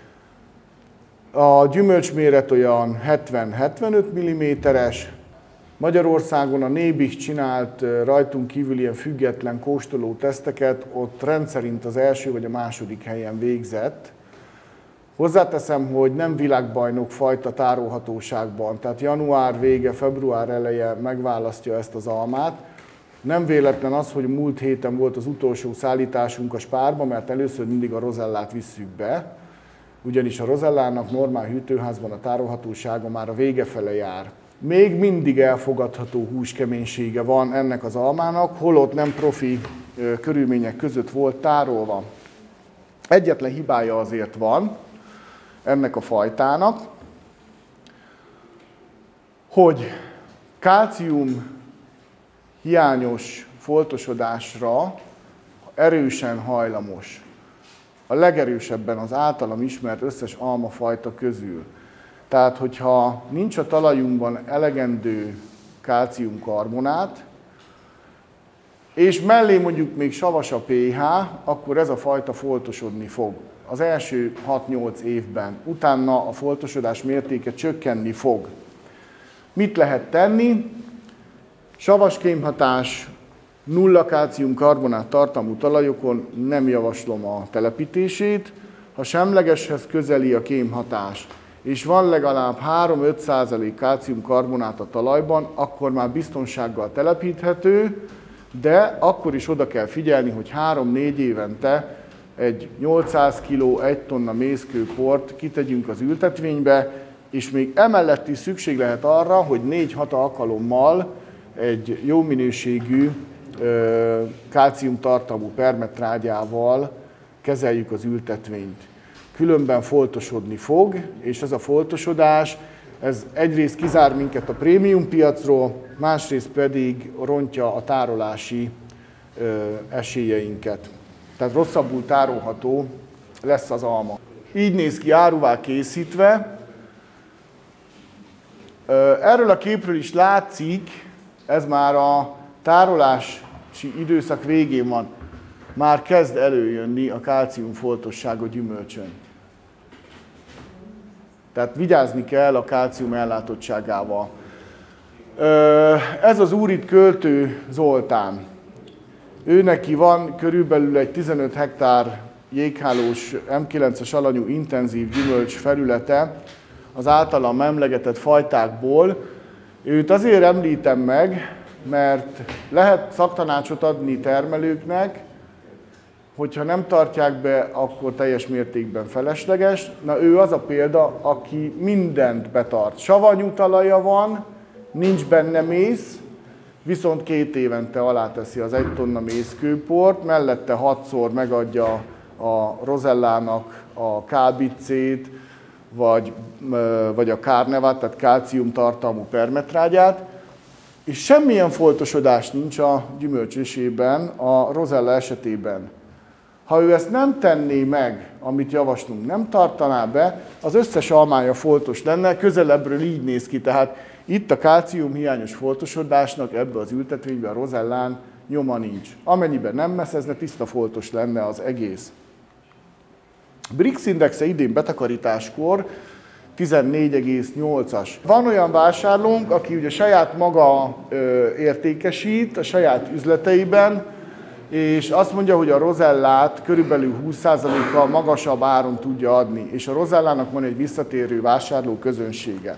A gyümölcsméret olyan hetven-hetvenöt milliméteres. Magyarországon a Nébih csinált rajtunk kívül ilyen független kóstoló teszteket, ott rendszerint az első vagy a második helyen végzett. Hozzáteszem, hogy nem világbajnok fajta tárolhatóságban, tehát január vége, február eleje megválasztja ezt az almát. Nem véletlen az, hogy múlt héten volt az utolsó szállításunk a Spárba, mert először mindig a rozellát visszük be, ugyanis a rozellának normál hűtőházban a tárolhatósága már a vége fele jár. Még mindig elfogadható húskeménysége van ennek az almának, holott nem profi körülmények között volt tárolva. Egyetlen hibája azért van ennek a fajtának, hogy kálcium hiányos foltosodásra erősen hajlamos. A legerősebben az általam ismert összes almafajta közül. Tehát, hogyha nincs a talajunkban elegendő kálciumkarbonát, és mellé mondjuk még savas a pH, akkor ez a fajta foltosodni fog. Az első hat-nyolc évben. Utána a foltosodás mértéke csökkenni fog. Mit lehet tenni? Savas kémhatás, nulla kálciumkarbonát tartalmú talajokon nem javaslom a telepítését. Ha semlegeshez közeli a kémhatás, és van legalább három-öt százalék kálciumkarbonát a talajban, akkor már biztonsággal telepíthető, de akkor is oda kell figyelni, hogy három-négy évente egy nyolcszáz kiló, egy tonna mészkőport kitegyünk az ültetvénybe, és még emellett is szükség lehet arra, hogy négy-hat alkalommal egy jó minőségű kálciumtartalmú permetrágyával kezeljük az ültetvényt. Különben foltosodni fog, és ez a foltosodás, ez egyrészt kizár minket a prémium piacról, másrészt pedig rontja a tárolási esélyeinket. Tehát rosszabbul tárolható lesz az alma. Így néz ki áruvá készítve. Erről a képről is látszik, ez már a tárolási időszak végén van, már kezd előjönni a kálciumfoltosság a gyümölcsön. Tehát vigyázni kell a kálcium ellátottságával. Ez az úr itt Költő Zoltán. Ő neki van körülbelül egy tizenöt hektár jéghálós em kilences alanyú intenzív gyümölcs felülete az általam emlegetett fajtákból. Őt azért említem meg, mert lehet szaktanácsot adni termelőknek, hogyha nem tartják be, akkor teljes mértékben felesleges. Na ő az a példa, aki mindent betart. Savanyú talaja van, nincs benne mész, viszont két évente aláteszi az egy tonna mészkőport, mellette hatszor megadja a rozellának a kábicét, vagy, vagy a kárnevát, tehát kálciumtartalmú permetrágyát, és semmilyen foltosodás nincs a gyümölcsösében a rozella esetében. Ha ő ezt nem tenné meg, amit javaslunk, nem tartaná be, az összes almája foltos lenne, közelebbről így néz ki. Tehát itt a kálcium hiányos foltosodásnak ebbe az ültetvénybe, a rozellán nyoma nincs. Amennyiben nem messzezne, tiszta foltos lenne az egész. Brix indexe idén betakarításkor tizennégy egész nyolcas. Van olyan vásárlónk, aki ugye saját maga ö, értékesít a saját üzleteiben, és azt mondja, hogy a rozellát körülbelül húsz százalékkal magasabb áron tudja adni, és a rozellának van egy visszatérő vásárló közönsége.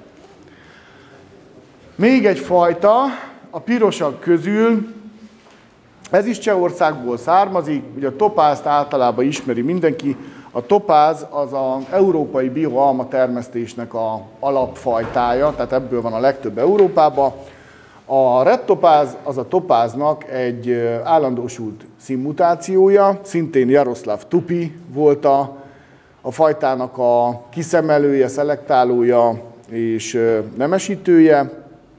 Még egy fajta, a pirosak közül, ez is Csehországból származik, ugye a topázt általában ismeri mindenki, a topáz az az európai bioalma termesztésnek az alapfajtája, tehát ebből van a legtöbb Európában. A red topáz az a topáznak egy állandósult színmutációja, szintén Jaroszláv Tupi volt a, a fajtának a kiszemelője, szelektálója és nemesítője.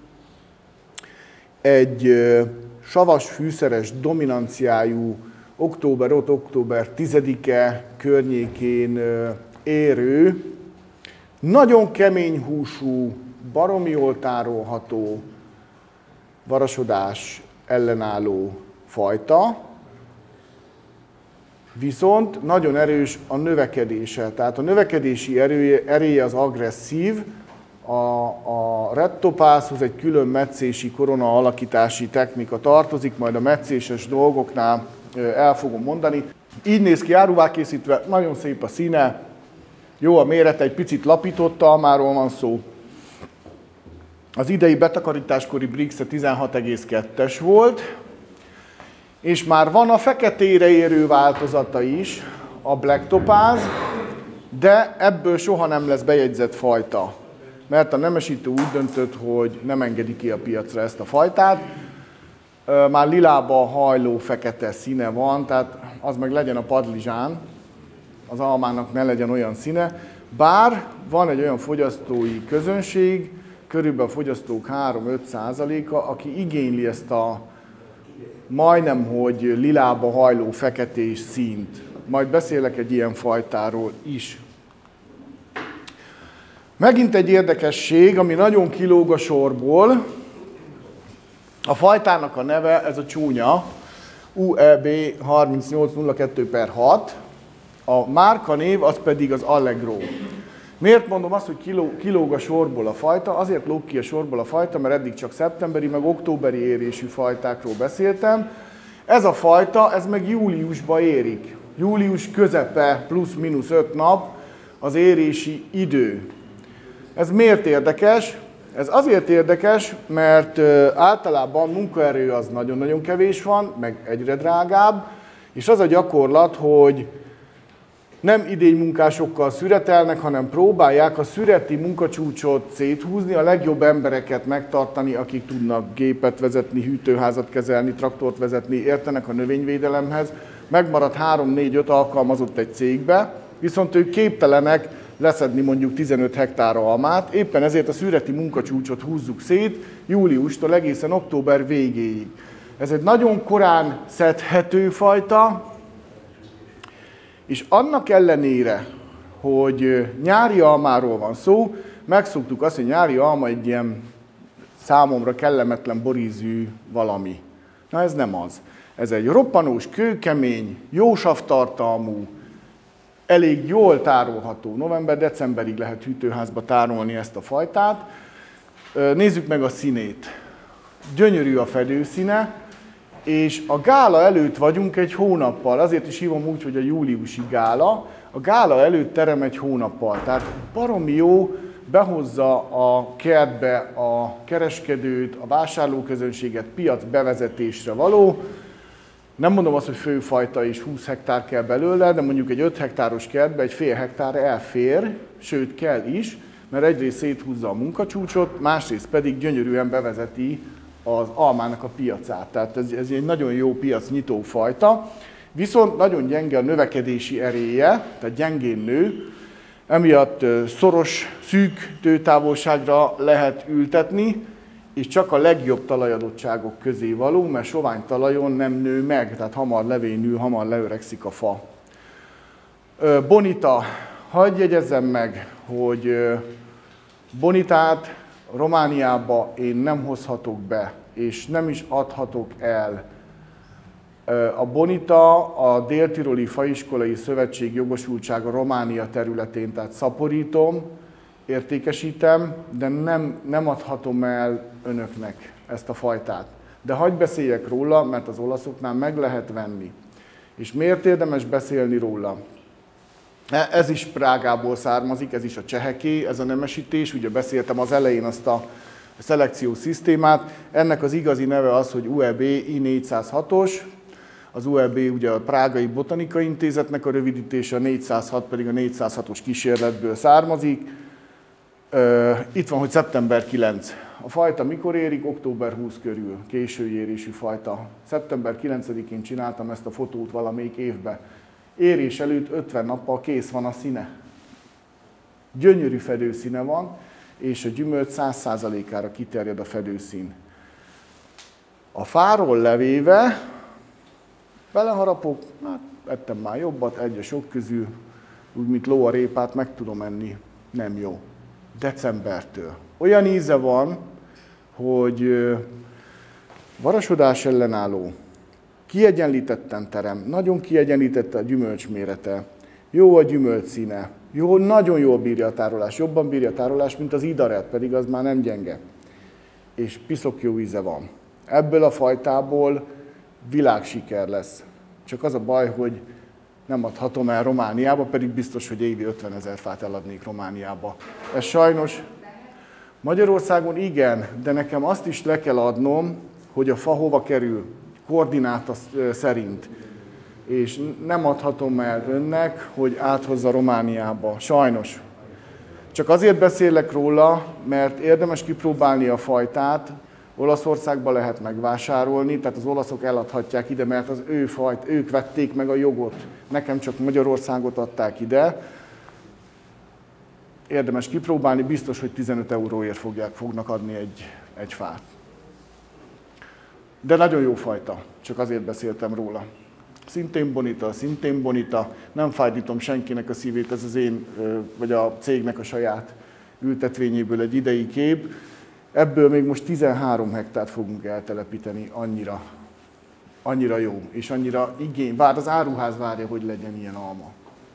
Egy savas fűszeres dominanciájú október ötödike, október tizedike környékén érő Nagyon kemény húsú, baromi jól tárolható, varasodás ellenálló fajta, viszont nagyon erős a növekedése. Tehát a növekedési erője, eréje az agresszív. A, a Red Topázhoz egy külön metszési korona alakítási technika tartozik, majd a metszéses dolgoknál el fogom mondani. Így néz ki áruvá készítve, nagyon szép a színe, jó a mérete, egy picit lapított almáról van szó. Az idei betakarításkori Brix-e tizenhat egész kettes volt, és már van a feketére érő változata is, a Black Topaz, de ebből soha nem lesz bejegyzett fajta, mert a nemesítő úgy döntött, hogy nem engedi ki a piacra ezt a fajtát. Már lilába hajló fekete színe van, tehát az meg legyen a padlizsán, az almának ne legyen olyan színe, bár van egy olyan fogyasztói közönség, körülbelül a fogyasztók három-öt százaléka, aki igényli ezt a majdnem, hogy lilába hajló feketés színt. Majd beszélek egy ilyen fajtáról is. Megint egy érdekesség, ami nagyon kilóg a sorból. A fajtának a neve, ez a csúnya, U E B harmincnyolc nulla kettő per hat, a márkanév az pedig az Allegro. Miért mondom azt, hogy kiló, kilóg a sorból a fajta? Azért lóg ki a sorból a fajta, mert eddig csak szeptemberi, meg októberi érésű fajtákról beszéltem. Ez a fajta, ez meg júliusba érik. Július közepe plusz-minusz öt nap az érési idő. Ez miért érdekes? Ez azért érdekes, mert általában munkaerő az nagyon-nagyon kevés van, meg egyre drágább, és az a gyakorlat, hogy nem idénymunkásokkal szüretelnek, hanem próbálják a szüreti munkacsúcsot széthúzni, a legjobb embereket megtartani, akik tudnak gépet vezetni, hűtőházat kezelni, traktort vezetni, értenek a növényvédelemhez. Megmaradt három-négy-öt alkalmazott egy cégbe, viszont ők képtelenek leszedni mondjuk tizenöt hektár almát, éppen ezért a szüreti munkacsúcsot húzzuk szét júliustól egészen október végéig. Ez egy nagyon korán szedhető fajta, és annak ellenére, hogy nyári almáról van szó, megszoktuk azt, hogy nyári alma egy ilyen számomra kellemetlen borízű valami. Na ez nem az. Ez egy roppanós, kőkemény, jó savtartalmú, elég jól tárolható. November-decemberig lehet hűtőházba tárolni ezt a fajtát. Nézzük meg a színét. Gyönyörű a fedőszíne, és a gála előtt vagyunk egy hónappal. Azért is hívom úgy, hogy a júliusi gála. A gála előtt terem egy hónappal. Tehát baromi jó, behozza a kertbe a kereskedőt, a vásárlóközönséget, piac bevezetésre való. Nem mondom azt, hogy főfajta és húsz hektár kell belőle, de mondjuk egy öt hektáros kertbe egy fél hektár elfér, sőt kell is, mert egyrészt széthúzza a munkacsúcsot, másrészt pedig gyönyörűen bevezeti az almának a piacát. Tehát ez, ez egy nagyon jó piacnyitó fajta, viszont nagyon gyenge a növekedési eréje, tehát gyengén nő, emiatt szoros, szűk tőtávolságra lehet ültetni, és csak a legjobb talajadottságok közé való, mert sovány talajon nem nő meg, tehát hamar levén hamar leöregszik a fa. Bonita, hadd jegyezzem meg, hogy bonitát Romániába én nem hozhatok be, és nem is adhatok el. A bonita a Dél-Tiroli Faiskolai Szövetség jogosultsága Románia területén, tehát szaporítom, értékesítem, de nem, nem adhatom el önöknek ezt a fajtát. De hadd beszéljek róla, mert az olaszoknál meg lehet venni. És miért érdemes beszélni róla? Ez is Prágából származik, ez is a cseheké, ez a nemesítés. Ugye beszéltem az elején azt a szelekciós szisztémát. Ennek az igazi neve az, hogy U E B I négyszázhatos. Az U E B ugye a Prágai Botanikai Intézetnek a rövidítése, a négyszázhat pedig a négyszázhatos kísérletből származik. Itt van, hogy szeptember kilenc. A fajta mikor érik? október húsz körül, késői érésű fajta. szeptember kilencedikén csináltam ezt a fotót valamelyik évben. Érés előtt ötven nappal kész van a színe. Gyönyörű fedőszíne van, és a gyümölcs száz százalékára kiterjed a fedőszín. A fáról levéve, beleharapok, hát ettem már jobbat, egy a sok közül, úgy mint ló a répát, meg tudom enni, nem jó. decembertől. Olyan íze van, hogy varasodás ellenálló, kiegyenlítetten terem, nagyon kiegyenlített a gyümölcs mérete, jó a gyümölcs színe, jó, nagyon jól bírja a tárolás, jobban bírja a tárolás, mint az idaret, pedig az már nem gyenge. És piszok jó íze van. Ebből a fajtából világsiker lesz. Csak az a baj, hogy nem adhatom el Romániába, pedig biztos, hogy évi ötvenezer fát eladnék Romániába. Ez sajnos Magyarországon igen, de nekem azt is le kell adnom, hogy a fa hova kerül, koordináta szerint. És nem adhatom el önnek, hogy áthozza Romániába. Sajnos. Csak azért beszélek róla, mert érdemes kipróbálni a fajtát, Olaszországban lehet megvásárolni, tehát az olaszok eladhatják ide, mert az ő fajt, ők vették meg a jogot. Nekem csak Magyarországot adták ide. Érdemes kipróbálni, biztos, hogy tizenöt euróért fogják, fognak adni egy, egy fát. De nagyon jó fajta, csak azért beszéltem róla. Szintén bonita, szintén bonita, nem fájdítom senkinek a szívét, ez az én, vagy a cégnek a saját ültetvényéből egy idei kép. Ebből még most tizenhárom hektárt fogunk eltelepíteni, annyira, annyira jó, és annyira igény, bár az áruház várja, hogy legyen ilyen alma.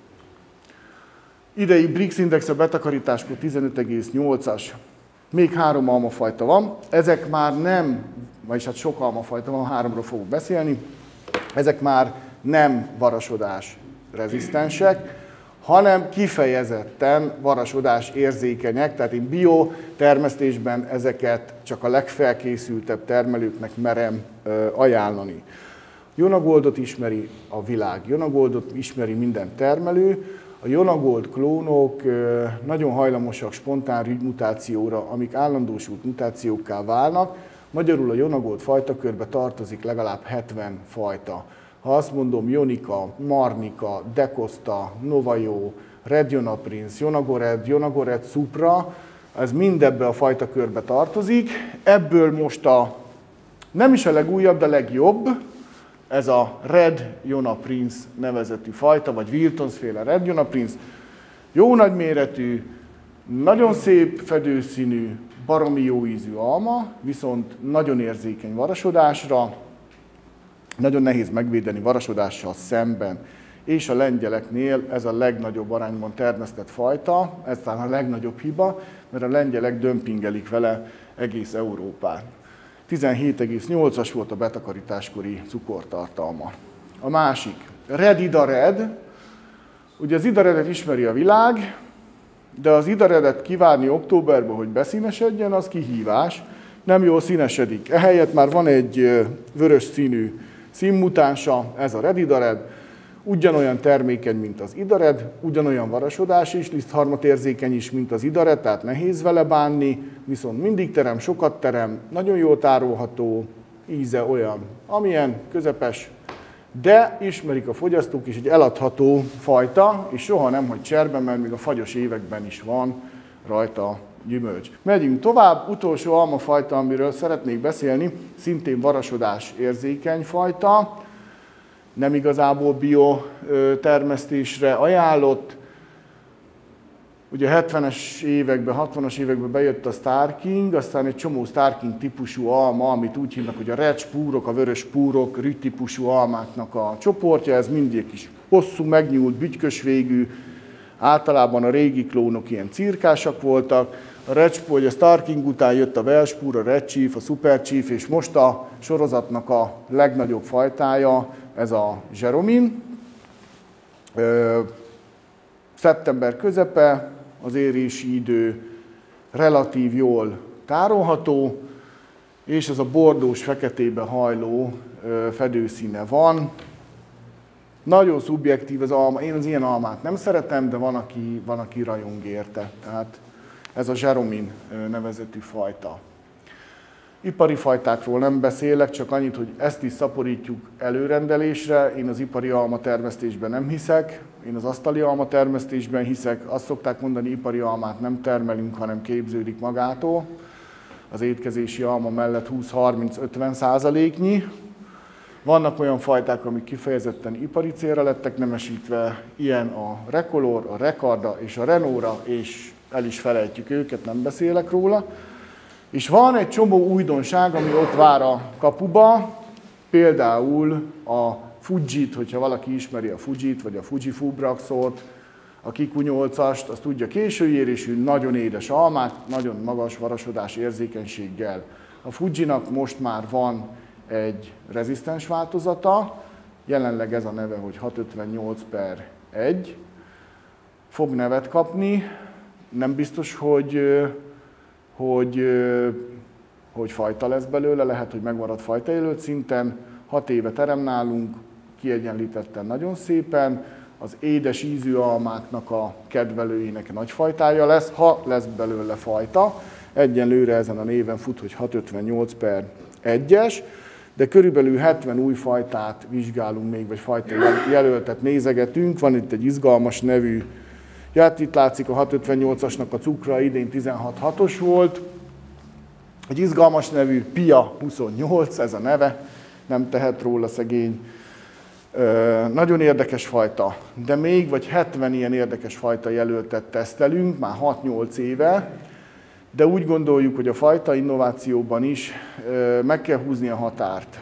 Idei Brix Index a betakarításkor tizenöt egész nyolcas, még három almafajta van, ezek már nem, vagyis hát sok almafajta van, háromról fogok beszélni, ezek már nem varasodás rezisztensek, hanem kifejezetten varasodás érzékenyek, tehát én biotermesztésben ezeket csak a legfelkészültebb termelőknek merem ajánlani. Jonagoldot ismeri a világ, Jonagoldot ismeri minden termelő, a Jonagold klónok nagyon hajlamosak spontán rügymutációra, amik állandósult mutációkká válnak, magyarul a Jonagold fajtakörbe tartozik legalább hetven fajta. Ha azt mondom, Jonica, Marnica, Decosta, Novajo, Red Jona Prince, Jonagored, Jonagored Supra, ez mind ebbe a fajtakörbe tartozik. Ebből most a, nem is a legújabb, de a legjobb, ez a Red Jona Prince nevezetű fajta, vagy Wiltons-féle Red Jona Prince. Jó nagyméretű, nagyon szép fedőszínű, baromi jó ízű alma, viszont nagyon érzékeny varasodásra, nagyon nehéz megvédeni varasodással szemben, és a lengyeleknél ez a legnagyobb arányban termesztett fajta, ez talán a legnagyobb hiba, mert a lengyelek dömpingelik vele egész Európát. tizenhét egész nyolcas volt a betakarításkori cukortartalma. A másik, Red Ida Red, ugye az Ida Redet ismeri a világ, de az Ida Redet kivárni októberben, hogy beszínesedjen, az kihívás, nem jól színesedik. Ehelyett már van egy vörös színű színmutánsa, ez a Red Ida Red, ugyanolyan termékeny, mint az Ida Red, ugyanolyan varasodás is, lisztharmatérzékeny is, mint az Ida Red, tehát nehéz vele bánni, viszont mindig terem, sokat terem, nagyon jól tárolható, íze olyan, amilyen közepes, de ismerik a fogyasztók is, egy eladható fajta, és soha nem hagy cserben, mert még a fagyos években is van rajta gyümölcs. Megyünk tovább, utolsó almafajta, amiről szeretnék beszélni, szintén varasodás érzékeny fajta, nem igazából biotermesztésre ajánlott. Ugye a hetvenes években, hatvanas években bejött a Star King, aztán egy csomó Star King típusú alma, amit úgy hívnak, hogy a red spúrok, a vörös spúrok, rügy típusú almáknak a csoportja, ez mindig is hosszú, megnyúlt, bütykös végű, általában a régi klónok ilyen cirkásak voltak. A Red Spur, a Star King után jött a Welshpur, a Red Chief, a Super Chief, és most a sorozatnak a legnagyobb fajtája, ez a Jeromin. Ö, szeptember közepe, az érési idő relatív jól tárolható, és ez a bordós, feketébe hajló ö, fedőszíne van. Nagyon szubjektív az alma, én az ilyen almát nem szeretem, de van, aki, van, aki rajong érte. Tehát ez a Jeromin nevezetű fajta. Ipari fajtákról nem beszélek, csak annyit, hogy ezt is szaporítjuk előrendelésre. Én az ipari alma termesztésben nem hiszek, én az asztali alma termesztésben hiszek. Azt szokták mondani, ipari almát nem termelünk, hanem képződik magától. Az étkezési alma mellett húsz-harminc-ötven százaléknyi. Vannak olyan fajták, amik kifejezetten ipari célra lettek nemesítve, ilyen a Recolor, a Recarda és a Renault-ra, és el is felejtjük őket, nem beszélek róla. És van egy csomó újdonság, ami ott vár a kapuba, például a Fujit, hogyha valaki ismeri a Fujit, vagy a Fuji Fubraxot, a Kiku nyolcast, azt tudja, késői érésű, nagyon édes almák, nagyon magas varasodás érzékenységgel. A Fujinak most már van egy rezisztens változata, jelenleg ez a neve, hogy hatszázötvennyolc per egy. Fog nevet kapni, nem biztos, hogy, hogy, hogy fajta lesz belőle, lehet, hogy megmarad fajtajelölt szinten. Hat éve terem nálunk, kiegyenlítetten nagyon szépen, az édes ízű almáknak a kedvelőinek nagy fajtája lesz, ha lesz belőle fajta. Egyenlőre ezen a néven fut, hogy hatszázötvennyolc per egyes, de körülbelül hetven új fajtát vizsgálunk még, vagy fajta jelöltet nézegetünk. Van itt egy izgalmas nevű, ja, itt látszik a hatszázötvennyolcasnak a cukra, idén tizenhat hatos volt. Egy izgalmas nevű Pia huszonnyolc, ez a neve, nem tehet róla szegény. Nagyon érdekes fajta, de még vagy hetven ilyen érdekes fajta jelöltet tesztelünk, már hat-nyolc éve, de úgy gondoljuk, hogy a fajta innovációban is meg kell húzni a határt.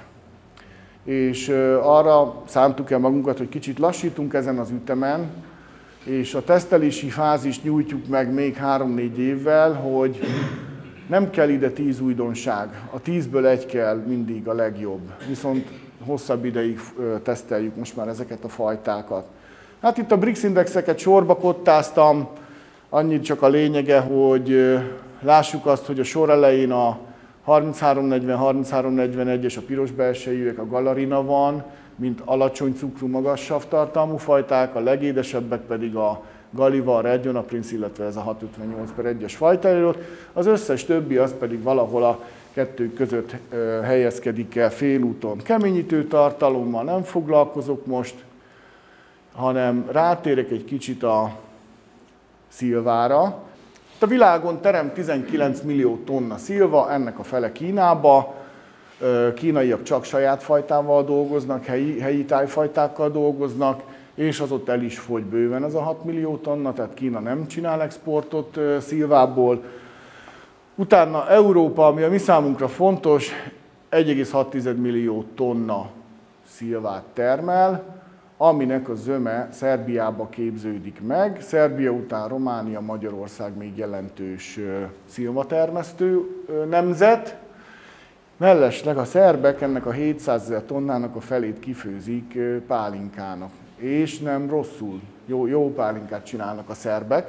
És arra szántuk el magunkat, hogy kicsit lassítunk ezen az ütemen, és a tesztelési fázist nyújtjuk meg még három-négy évvel, hogy nem kell ide tíz újdonság, a tízből egy kell mindig a legjobb, viszont hosszabb ideig teszteljük most már ezeket a fajtákat. Hát itt a Brix indexeket sorba kottáztam, annyit csak a lényege, hogy lássuk azt, hogy a sor elején a harminchárom negyven, harminchárom negyvenegy és a piros belsejűek, a Galarina van, mint alacsony cukrú, magas savtartalmú fajták, a legédesebbek pedig a Galiva, a Regiona Prince, illetve ez a hatszázötvennyolc per egyes fajtajelölt. Az összes többi az pedig valahol a kettő között helyezkedik el félúton. Keményítő tartalommal nem foglalkozok most, hanem rátérek egy kicsit a szilvára. A világon terem tizenkilenc millió tonna szilva, ennek a fele Kínába. Kínaiak csak saját fajtával dolgoznak, helyi, helyi tájfajtákkal dolgoznak, és az ott el is fogy bőven az a hat millió tonna, tehát Kína nem csinál exportot szilvából. Utána Európa, ami a mi számunkra fontos, egy egész hat millió tonna szilvát termel, aminek a zöme Szerbiába képződik meg. Szerbia után Románia, Magyarország még jelentős szilvatermesztő nemzet. Mellesleg a szerbek ennek a hétszázezer tonnának a felét kifőzik pálinkának. És nem rosszul, jó, jó pálinkát csinálnak a szerbek.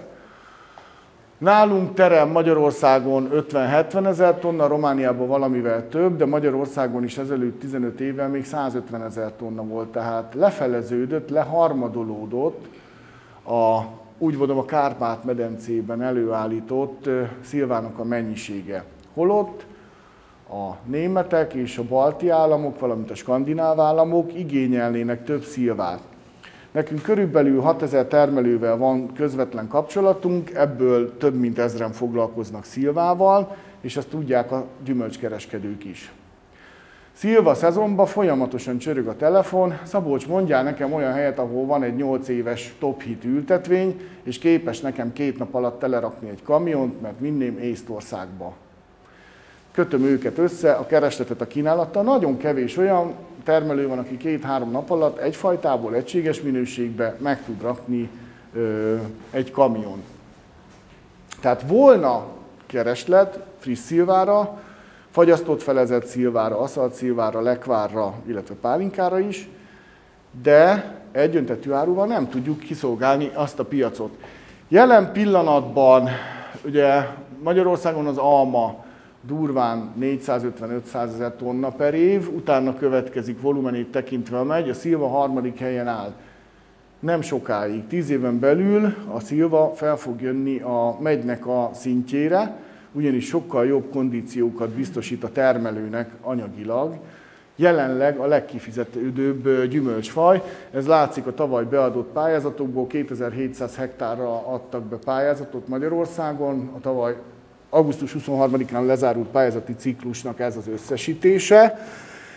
Nálunk terem Magyarországon ötven-hetven ezer tonna, Romániában valamivel több, de Magyarországon is ezelőtt tizenöt évvel még százötven ezer tonna volt, tehát lefeleződött, leharmadolódott a, úgy mondom, a Kárpát-medencében előállított szilvának a mennyisége. Holott a németek és a balti államok, valamint a skandináv államok igényelnének több szilvát. Nekünk körülbelül hatezer termelővel van közvetlen kapcsolatunk, ebből több mint ezren foglalkoznak szilvával, és ezt tudják a gyümölcskereskedők is. Szilva szezonban folyamatosan csörög a telefon, Szabolcs, mondjál nekem olyan helyet, ahol van egy nyolc éves top hit ültetvény, és képes nekem két nap alatt telerakni egy kamiont, mert vinném Észtországba. Kötöm őket össze, a keresletet a kínálattal, nagyon kevés olyan termelő van, aki két-három nap alatt egy fajtából egységes minőségbe meg tud rakni ö, egy kamion. Tehát volna kereslet friss szilvára, fagyasztott felezett szilvára, aszalt szilvára, lekvárra, illetve pálinkára is, de egyöntetű áruval nem tudjuk kiszolgálni azt a piacot. Jelen pillanatban ugye Magyarországon az alma durván négyszázötven-ötszáz ezer tonna per év, utána következik volumenét tekintve megy, a szilva harmadik helyen áll. Nem sokáig, tíz éven belül a szilva fel fog jönni a megynek a szintjére, ugyanis sokkal jobb kondíciókat biztosít a termelőnek anyagilag. Jelenleg a legkifizetődőbb gyümölcsfaj, ez látszik a tavaly beadott pályázatokból, kétezer-hétszáz hektárra adtak be pályázatot Magyarországon, a tavaly augusztus huszonharmadikán lezárult pályázati ciklusnak ez az összesítése.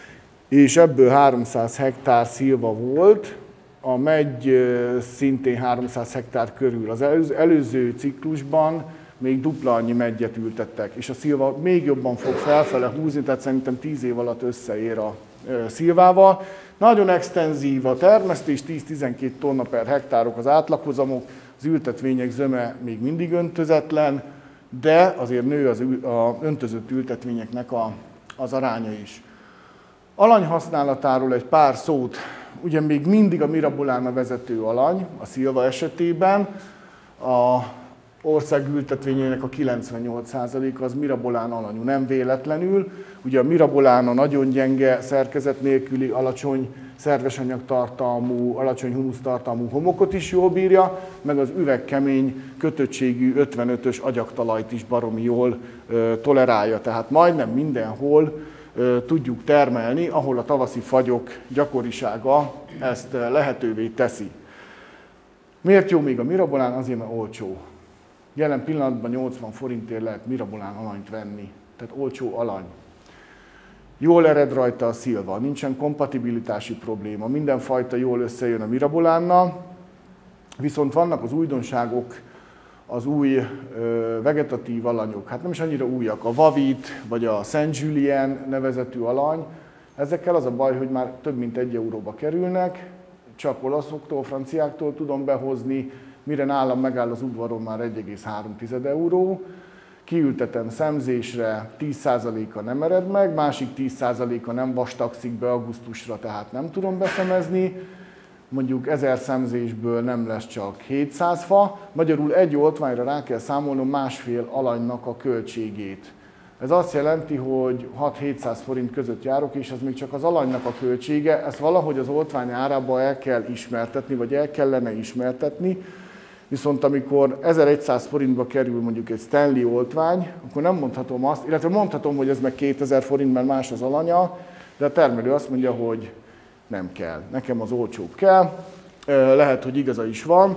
és ebből háromszáz hektár szilva volt, a megy szintén háromszáz hektár körül. Az előző ciklusban még dupla annyi meggyet ültettek, és a szilva még jobban fog felfele húzni, tehát szerintem tíz év alatt összeér a szilvával. Nagyon extenzív a termesztés, tíz-tizenkét tonna per hektárok az átlaghozamok, az ültetvények zöme még mindig öntözetlen, de azért nő az öntözött ültetvényeknek a, az aránya is. Alany használatáról egy pár szót. Ugye még mindig a Mirabolán vezető alany a szilva esetében. A ország ültetvényének a kilencvennyolc százaléka az Mirabolán alanyú, nem véletlenül. Ugye a Mirabolán a nagyon gyenge, szerkezet nélküli, alacsony szerves anyagtartalmú, alacsony humusztartalmú homokot is jól bírja, meg az üvegkemény, kötöttségű ötvenötös agyagtalajt is baromi jól ö, tolerálja. Tehát majdnem mindenhol ö, tudjuk termelni, ahol a tavaszi fagyok gyakorisága ezt lehetővé teszi. Miért jó még a Mirabolán? Azért, mert olcsó. Jelen pillanatban nyolcvan forintért lehet Mirabolán alanyt venni, tehát olcsó alany. Jól ered rajta a szilva, nincsen kompatibilitási probléma, mindenfajta jól összejön a Mirabolánnal, viszont vannak az újdonságok, az új ö, vegetatív alanyok, hát nem is annyira újak, a Vavit vagy a Saint-Julien nevezetű alany, ezekkel az a baj, hogy már több mint egy euróba kerülnek, csak olaszoktól, franciáktól tudom behozni, mire nálam megáll az udvaron már egy egész három euró, kiültetem szemzésre, tíz százaléka nem ered meg, másik tíz százaléka nem vastagszik be augusztusra, tehát nem tudom beszemezni, mondjuk ezer szemzésből nem lesz csak hétszáz fa, magyarul egy oltványra rá kell számolnom másfél alanynak a költségét. Ez azt jelenti, hogy hat-hétszáz forint között járok, és ez még csak az alanynak a költsége, ezt valahogy az oltvány árába el kell ismertetni, vagy el kellene ismertetni. Viszont amikor ezerszáz forintba kerül mondjuk egy Stanley oltvány, akkor nem mondhatom azt, illetve mondhatom, hogy ez meg kétezer forint, mert más az alanya, de a termelő azt mondja, hogy nem kell. Nekem az olcsóbb kell, lehet, hogy igaza is van.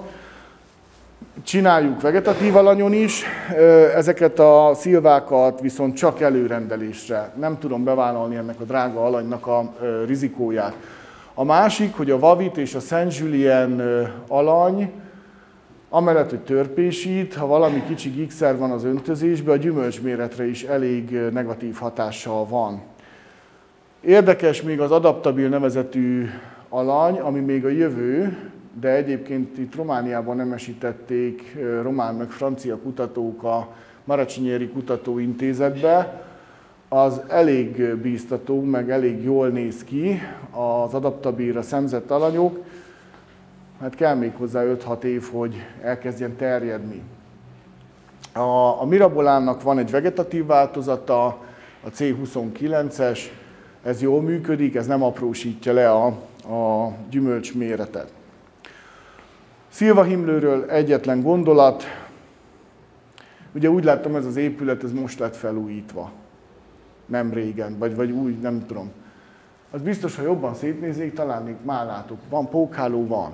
Csináljuk vegetatív alanyon is, ezeket a szilvákat viszont csak előrendelésre. Nem tudom bevállalni ennek a drága alanynak a rizikóját. A másik, hogy a Vavit és a Saint-Julien alany, amellett, hogy törpésít, ha valami kicsi gigszer van az öntözésben, a gyümölcsméretre is elég negatív hatással van. Érdekes még az adaptabil nevezetű alany, ami még a jövő, de egyébként itt Romániában nemesítették román meg francia kutatók a Maracsinieri Kutatóintézetbe. Az elég bíztató, meg elég jól néz ki az adaptabilra szemzett alanyok. Hát kell még hozzá öt-hat év, hogy elkezdjen terjedni. A, a Mirabolánnak van egy vegetatív változata, a C huszonkilences, ez jól működik, ez nem aprósítja le a, a gyümölcs méretet. Szilvahimlőről egyetlen gondolat. Ugye úgy láttam, ez az épület, ez most lett felújítva. Nem régen, vagy, vagy úgy, nem tudom. Az biztos, ha jobban szétnézzék, talán még már látok. Van pókháló, van.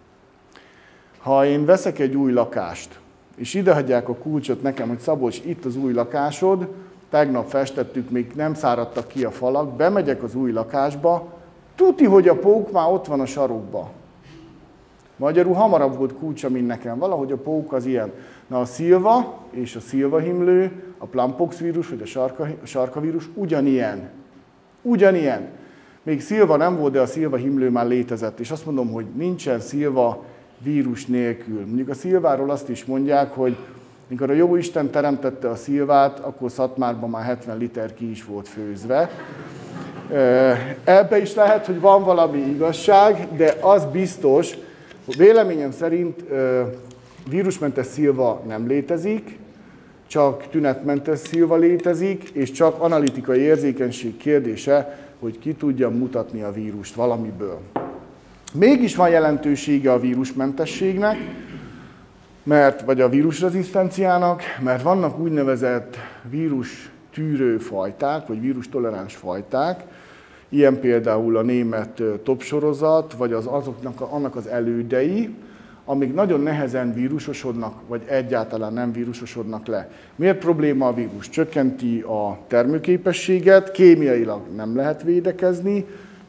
Ha én veszek egy új lakást, és idehagyják a kulcsot nekem, hogy Szabolcs, itt az új lakásod, tegnap festettük, még nem száradtak ki a falak, bemegyek az új lakásba, tuti, hogy a pók már ott van a sarokba. Magyarul hamarabb volt kulcsa, mint nekem. Valahogy a pók az ilyen. Na a szilva és a szilvahimlő, a Plumpox vírus vagy a sarka, a sarkavírus ugyanilyen. Ugyanilyen. Még szilva nem volt, de a szilvahimlő már létezett. És azt mondom, hogy nincsen szilva vírus nélkül. Mondjuk a szilváról azt is mondják, hogy mikor a Jóisten teremtette a szilvát, akkor Szatmárban már hetven liter ki is volt főzve. Ebbe is lehet, hogy van valami igazság, de az biztos, hogy véleményem szerint vírusmentes szilva nem létezik, csak tünetmentes szilva létezik, és csak analitikai érzékenység kérdése, hogy ki tudja mutatni a vírust valamiből. Mégis van jelentősége a vírusmentességnek, mert, vagy a vírusrezisztenciának, mert vannak úgynevezett vírus tűrő fajták, vagy vírus toleráns fajták, ilyen például a német top sorozat, vagy az azoknak, annak az elődei, amik nagyon nehezen vírusosodnak, vagy egyáltalán nem vírusosodnak le. Miért probléma a vírus? Csökkenti a termőképességet, kémiailag nem lehet védekezni,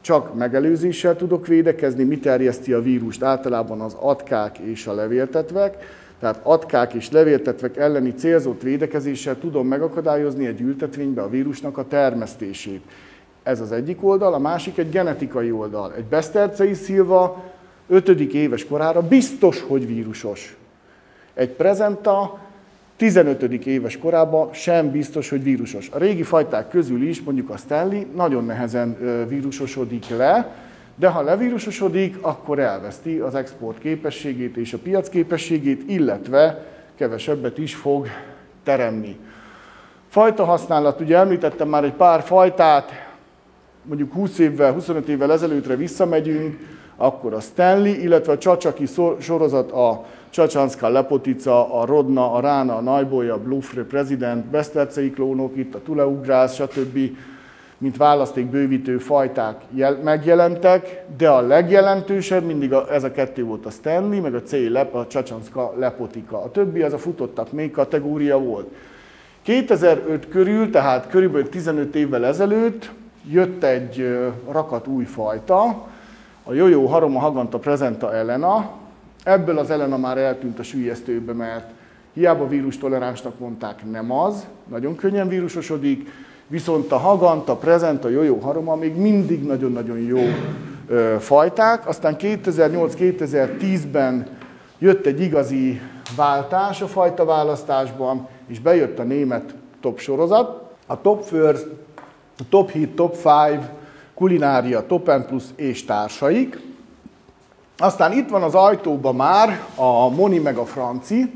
csak megelőzéssel tudok védekezni. Mi terjeszti a vírust? Általában az atkák és a levéltetvek. Tehát atkák és levéltetvek elleni célzott védekezéssel tudom megakadályozni egy ültetvénybe a vírusnak a termesztését. Ez az egyik oldal, a másik egy genetikai oldal. Egy besztercei szilva ötödik éves korára biztos, hogy vírusos. Egy prezenta tizenötödik éves korában sem biztos, hogy vírusos. A régi fajták közül is, mondjuk a Stanley, nagyon nehezen vírusosodik le, de ha levírusosodik, akkor elveszti az export képességét és a piac képességét, illetve kevesebbet is fog teremni. Fajta használat, ugye említettem már egy pár fajtát, mondjuk húsz évvel, huszonöt évvel ezelőttre visszamegyünk, akkor a Stanley, illetve a csacsaki sorozat, a Csacsanszka, Lepotica, a Rodna, a Rána, a Najbolya, a Bluffre, President, besztercei klónok, itt a Tuleugrász, stb., mint választékbővítő fajták megjelentek, de a legjelentősebb mindig a, ez a kettő volt, a Stanley, meg a C-lep, a Csacsanszka, Lepotica. A többi az a futottak még kategória volt. kétezer-öt körül, tehát körülbelül tizenöt évvel ezelőtt jött egy rakat új fajta, a Jojo Haroma Haganta Presenta Elena. Ebből az Elena már eltűnt a süllyesztőbe, mert hiába vírustoleránsnak mondták, nem az, nagyon könnyen vírusosodik, viszont a Haganta, Presenta, Jojo Haroma még mindig nagyon-nagyon jó ö, fajták. Aztán kétezer-nyolc kétezer-tízben jött egy igazi váltás a fajta választásban, és bejött a német top sorozat, a Top First, a Top Hit, Top Five, Kulinária, Top N Plus és társaik. Aztán itt van az ajtóban már a Moni meg a Franci,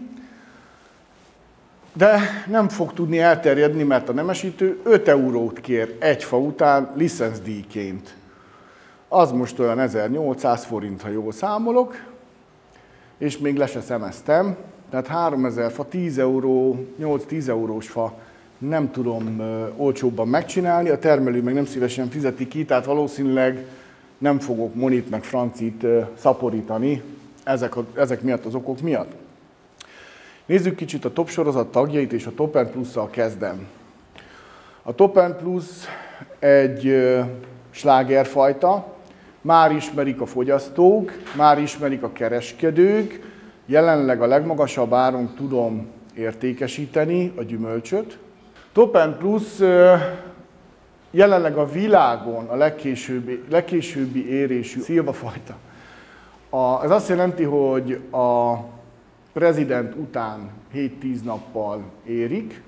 de nem fog tudni elterjedni, mert a nemesítő öt eurót kér egy fa után licencdíjként. Az most olyan ezernyolcszáz forint, ha jól számolok, és még le se szemeztem, tehát háromezer fa, tíz euró, nyolc-tíz eurós fa nem tudom ö, olcsóbban megcsinálni, a termelő meg nem szívesen fizeti ki, tehát valószínűleg nem fogok Monit meg Francit ö, szaporítani ezek, a, ezek miatt az okok miatt. Nézzük kicsit a Top sorozat tagjait, és a Top N Plusszal kezdem. A Top N Plusz egy ö, slágerfajta, már ismerik a fogyasztók, már ismerik a kereskedők, jelenleg a legmagasabb áron tudom értékesíteni a gyümölcsöt. Top N Plusz ö, jelenleg a világon a legkésőbbi, legkésőbbi érésű szilvafajta. A, ez azt jelenti, hogy a President után hét-tíz nappal érik.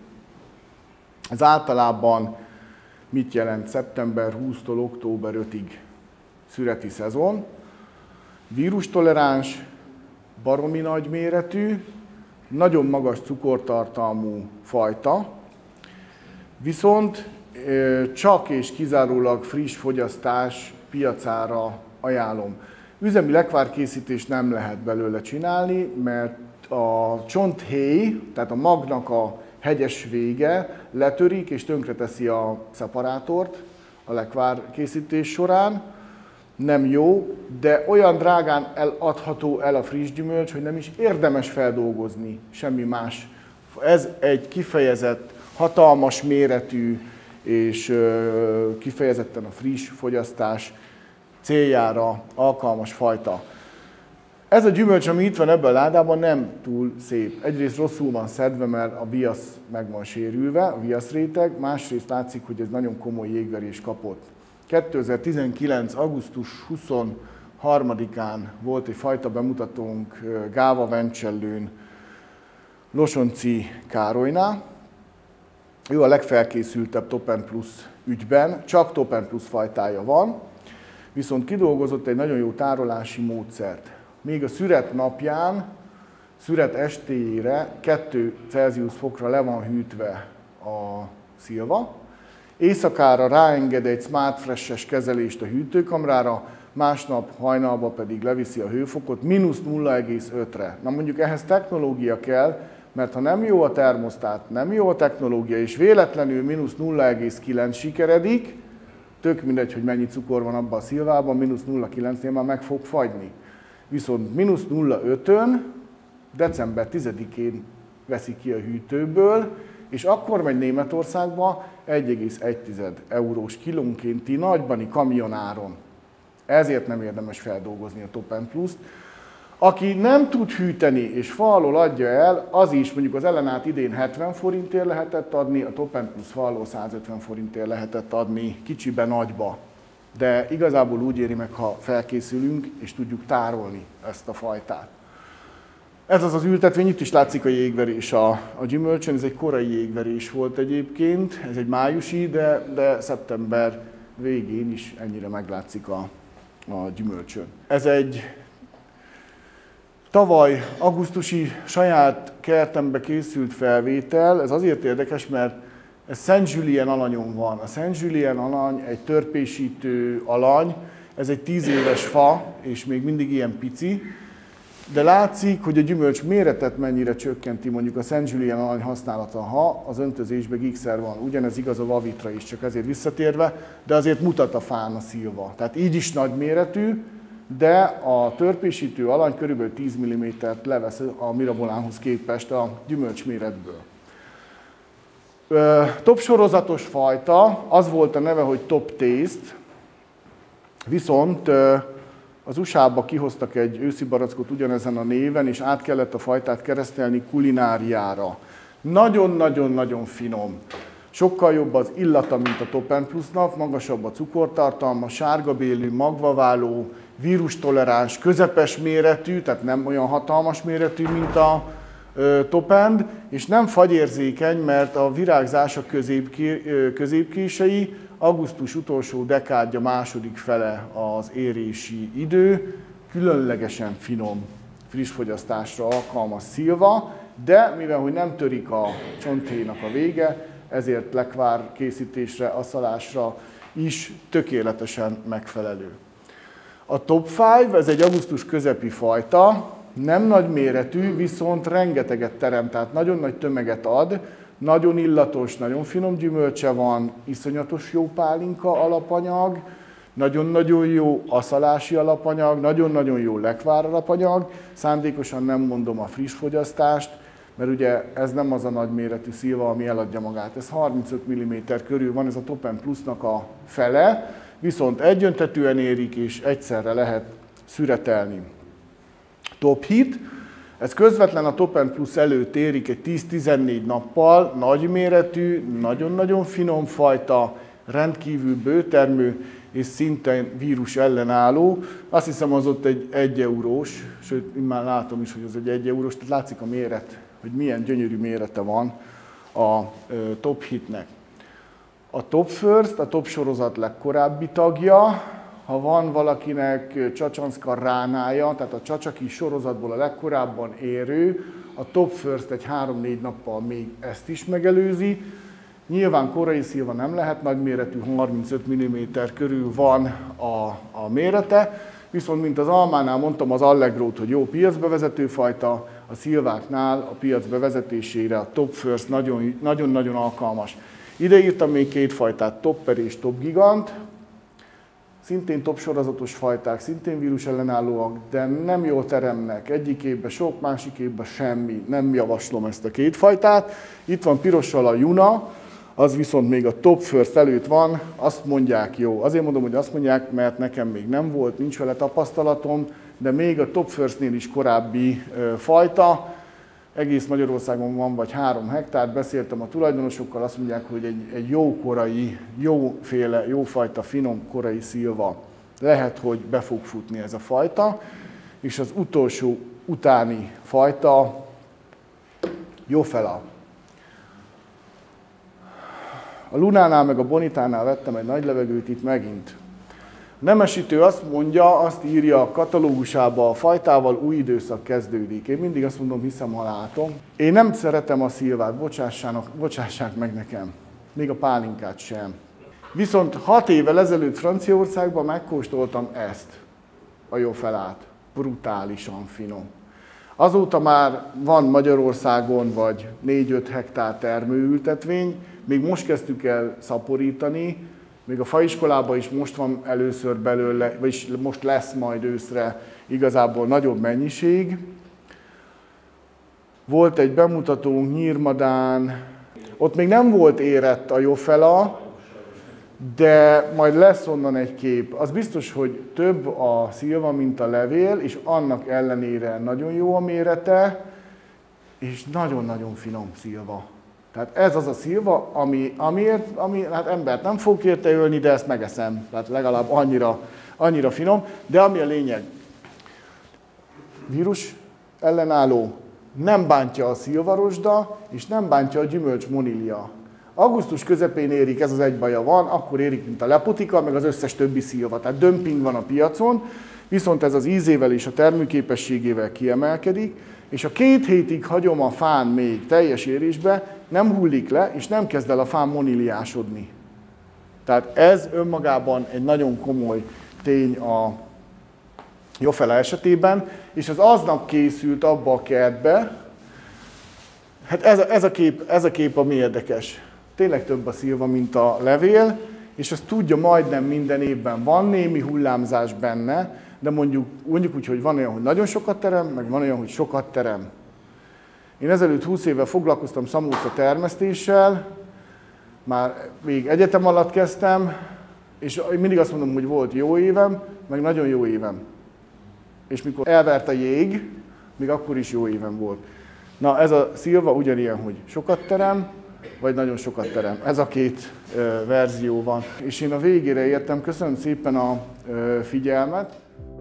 Ez általában mit jelent? szeptember huszadikától október ötödikéig szüreti szezon. Vírustoleráns, baromi nagy méretű, nagyon magas cukortartalmú fajta, viszont csak és kizárólag friss fogyasztás piacára ajánlom. Üzemi lekvárkészítést nem lehet belőle csinálni, mert a csonthéj, tehát a magnak a hegyes vége letörik és tönkreteszi a szeparátort a lekvárkészítés során. Nem jó, de olyan drágán eladható el a friss gyümölcs, hogy nem is érdemes feldolgozni semmi más. Ez egy kifejezett, hatalmas méretű és kifejezetten a friss fogyasztás céljára alkalmas fajta. Ez a gyümölcs, ami itt van ebben a ládában, nem túl szép. Egyrészt rosszul van szedve, mert a viasz meg van sérülve, a viaszréteg, másrészt látszik, hogy ez nagyon komoly jégverés kapott. kétezer-tizenkilenc. augusztus huszonharmadikán volt egy fajta bemutatónk Gáva Vencsellőn, Losonci Károlynál. Ő a legfelkészültebb Top N Plusz ügyben, csak Top N Plusz fajtája van, viszont kidolgozott egy nagyon jó tárolási módszert. Még a szüret napján, szüret estéjére kettő Celsius fokra le van hűtve a szilva, éjszakára ráenged egy Smart Fresh-es kezelést a hűtőkamrára, másnap hajnalba pedig leviszi a hőfokot mínusz nulla egész ötre. Na mondjuk ehhez technológia kell, mert ha nem jó a termosztát, nem jó a technológia, és véletlenül mínusz nulla egész kilenc sikeredik, tök mindegy, hogy mennyi cukor van abban a szilvában, mínusz nulla egész kilencnél már meg fog fagyni. Viszont mínusz nulla egész ötön december tizedikén veszi ki a hűtőből, és akkor megy Németországba egy egész egy eurós kilónkénti nagybani kamionáron. Ezért nem érdemes feldolgozni a Top End Plus-t. Aki nem tud hűteni és fa alól adja el, az is mondjuk az ellenát idén hetven forintért lehetett adni, a Top End Plus fa alól százötven forintért lehetett adni kicsibe, nagyba. De igazából úgy éri meg, ha felkészülünk és tudjuk tárolni ezt a fajtát. Ez az az ültetvény, itt is látszik a jégverés a, a gyümölcsön, ez egy korai jégverés volt egyébként, ez egy májusi, de, de szeptember végén is ennyire meglátszik a, a gyümölcsön. Ez egy tavaly augusztusi saját kertembe készült felvétel, ez azért érdekes, mert ez Saint-Julien alanyon van. A Saint-Julien alany egy törpésítő alany, ez egy tíz éves fa, és még mindig ilyen pici, de látszik, hogy a gyümölcs méretet mennyire csökkenti mondjuk a Saint-Julien alany használata, ha az öntözésben gigszer van. Ugyanez igaz a vavitra is, csak ezért visszatérve, de azért mutat a fán a szilva. Tehát így is nagy méretű, de a törpésítő alany körülbelül tíz millimétert levesz a mirabolánhoz képest a gyümölcs méretből. Top sorozatos fajta, az volt a neve, hogy Top Taste, viszont az u es á-ba kihoztak egy őszi barackot ugyanezen a néven, és át kellett a fajtát keresztelni kulináriára. Nagyon-nagyon-nagyon finom. Sokkal jobb az illata, mint a Top End Plusnak, magasabb a cukortartalma, sárgabélű, magvaváló, vírustoleráns, közepes méretű, tehát nem olyan hatalmas méretű, mint a Top End, és nem fagyérzékeny, mert a virágzása középkései, augusztus utolsó dekádja, második fele az érési idő, különlegesen finom, friss fogyasztásra alkalmas szilva, de mivel hogy nem törik a csonthéjnak a vége, ezért lekvár készítésre, aszalásra is tökéletesen megfelelő. A Top öt, ez egy augusztus közepi fajta, nem nagy méretű, viszont rengeteget terem, tehát nagyon nagy tömeget ad, nagyon illatos, nagyon finom gyümölcse van, iszonyatos jó pálinka alapanyag, nagyon-nagyon jó aszalási alapanyag, nagyon-nagyon jó lekvár alapanyag, szándékosan nem mondom a friss fogyasztást, mert ugye ez nem az a nagy méretű szilva, ami eladja magát. Ez harmincöt milliméter körül van, ez a Top End Plusnak a fele, viszont egyöntetűen érik és egyszerre lehet szüretelni. Top Hit, ez közvetlen a Top End Plus előtt érik egy tíz-tizennégy nappal, nagyméretű, nagyon-nagyon finom fajta, rendkívül bőtermő és szintén vírus ellenálló. Azt hiszem, az ott egy egy eurós, sőt, én már látom is, hogy az egy egy eurós, tehát látszik a méret, hogy milyen gyönyörű mérete van a Top Hitnek. A Top First, a Top sorozat legkorábbi tagja. Ha van valakinek Csacsanszka ránája, tehát a csacsaki sorozatból a legkorábban érő, a Top First egy három-négy nappal még ezt is megelőzi. Nyilván korai szilva nem lehet nagyméretű, harmincöt milliméter körül van a, a mérete, viszont mint az almánál mondtam az Allegrót, hogy jó piacbevezető fajta, a szilváknál a piac bevezetésére a Top First nagyon-nagyon alkalmas. Ide írtam még két fajtát, Topper és Top Gigant. Szintén top sorozatos fajták, szintén vírus ellenállóak, de nem jól teremnek. Egyik évben sok, másik évben semmi. Nem javaslom ezt a két fajtát. Itt van pirossal a Juna, az viszont még a Top First előtt van, azt mondják jó. Azért mondom, hogy azt mondják, mert nekem még nem volt, nincs vele tapasztalatom, de még a Top Firstnél is korábbi ö, fajta. Egész Magyarországon van vagy három hektár, beszéltem a tulajdonosokkal, azt mondják, hogy egy, egy jó korai, jóféle, jófajta, finom korai szilva lehet, hogy be fog futni ez a fajta, és az utolsó utáni fajta Jofela. A Lunánál meg a Bonitánál vettem egy nagy levegőt itt megint. A nemesítő azt mondja, azt írja a katalógusába, a fajtával új időszak kezdődik. Én mindig azt mondom, hiszem, ha látom. Én nem szeretem a szilvát, bocsássának, bocsássák meg nekem. Még a pálinkát sem. Viszont hat évvel ezelőtt Franciaországban megkóstoltam ezt, a Jofelát. Brutálisan finom. Azóta már van Magyarországon vagy négy-öt hektár termőültetvény, még most kezdtük el szaporítani, még a faiskolában is most van először belőle, vagyis most lesz majd őszre igazából nagyobb mennyiség. Volt egy bemutatónk Nyírmadán, ott még nem volt érett a Jofela, de majd lesz onnan egy kép. Az biztos, hogy több a szilva, mint a levél, és annak ellenére nagyon jó a mérete, és nagyon-nagyon finom szilva. Tehát ez az a szilva, ami, amiért, ami, hát embert nem fog érte ölni, de ezt megeszem. Tehát legalább annyira, annyira finom. De ami a lényeg, vírus ellenálló, nem bántja a szilvarosda, és nem bántja a gyümölcs monília. Augusztus közepén érik, ez az egy baja van, akkor érik, mint a lepotika, meg az összes többi szilva. Tehát dömping van a piacon, viszont ez az ízével és a termőképességével kiemelkedik, és a két hétig hagyom a fán még teljes érésbe, nem hullik le, és nem kezd el a fán moníliásodni. Tehát ez önmagában egy nagyon komoly tény a jófele esetében, és az aznap készült abba a kertbe. Hát ez a, ez a, kép, ez a kép ami érdekes. Tényleg több a szilva, mint a levél, és azt tudja majdnem minden évben. Van némi hullámzás benne, de mondjuk, mondjuk úgy, hogy van olyan, hogy nagyon sokat terem, meg van olyan, hogy sokat terem. Én ezelőtt húsz évvel foglalkoztam szamóca termesztéssel, már még egyetem alatt kezdtem, és mindig azt mondom, hogy volt jó évem, meg nagyon jó évem. És mikor elvert a jég, még akkor is jó évem volt. Na, ez a szilva ugyanilyen, hogy sokat terem, vagy nagyon sokat terem. Ez a két ö, verzió van. És én a végére értem. Köszönöm szépen a ö, figyelmet.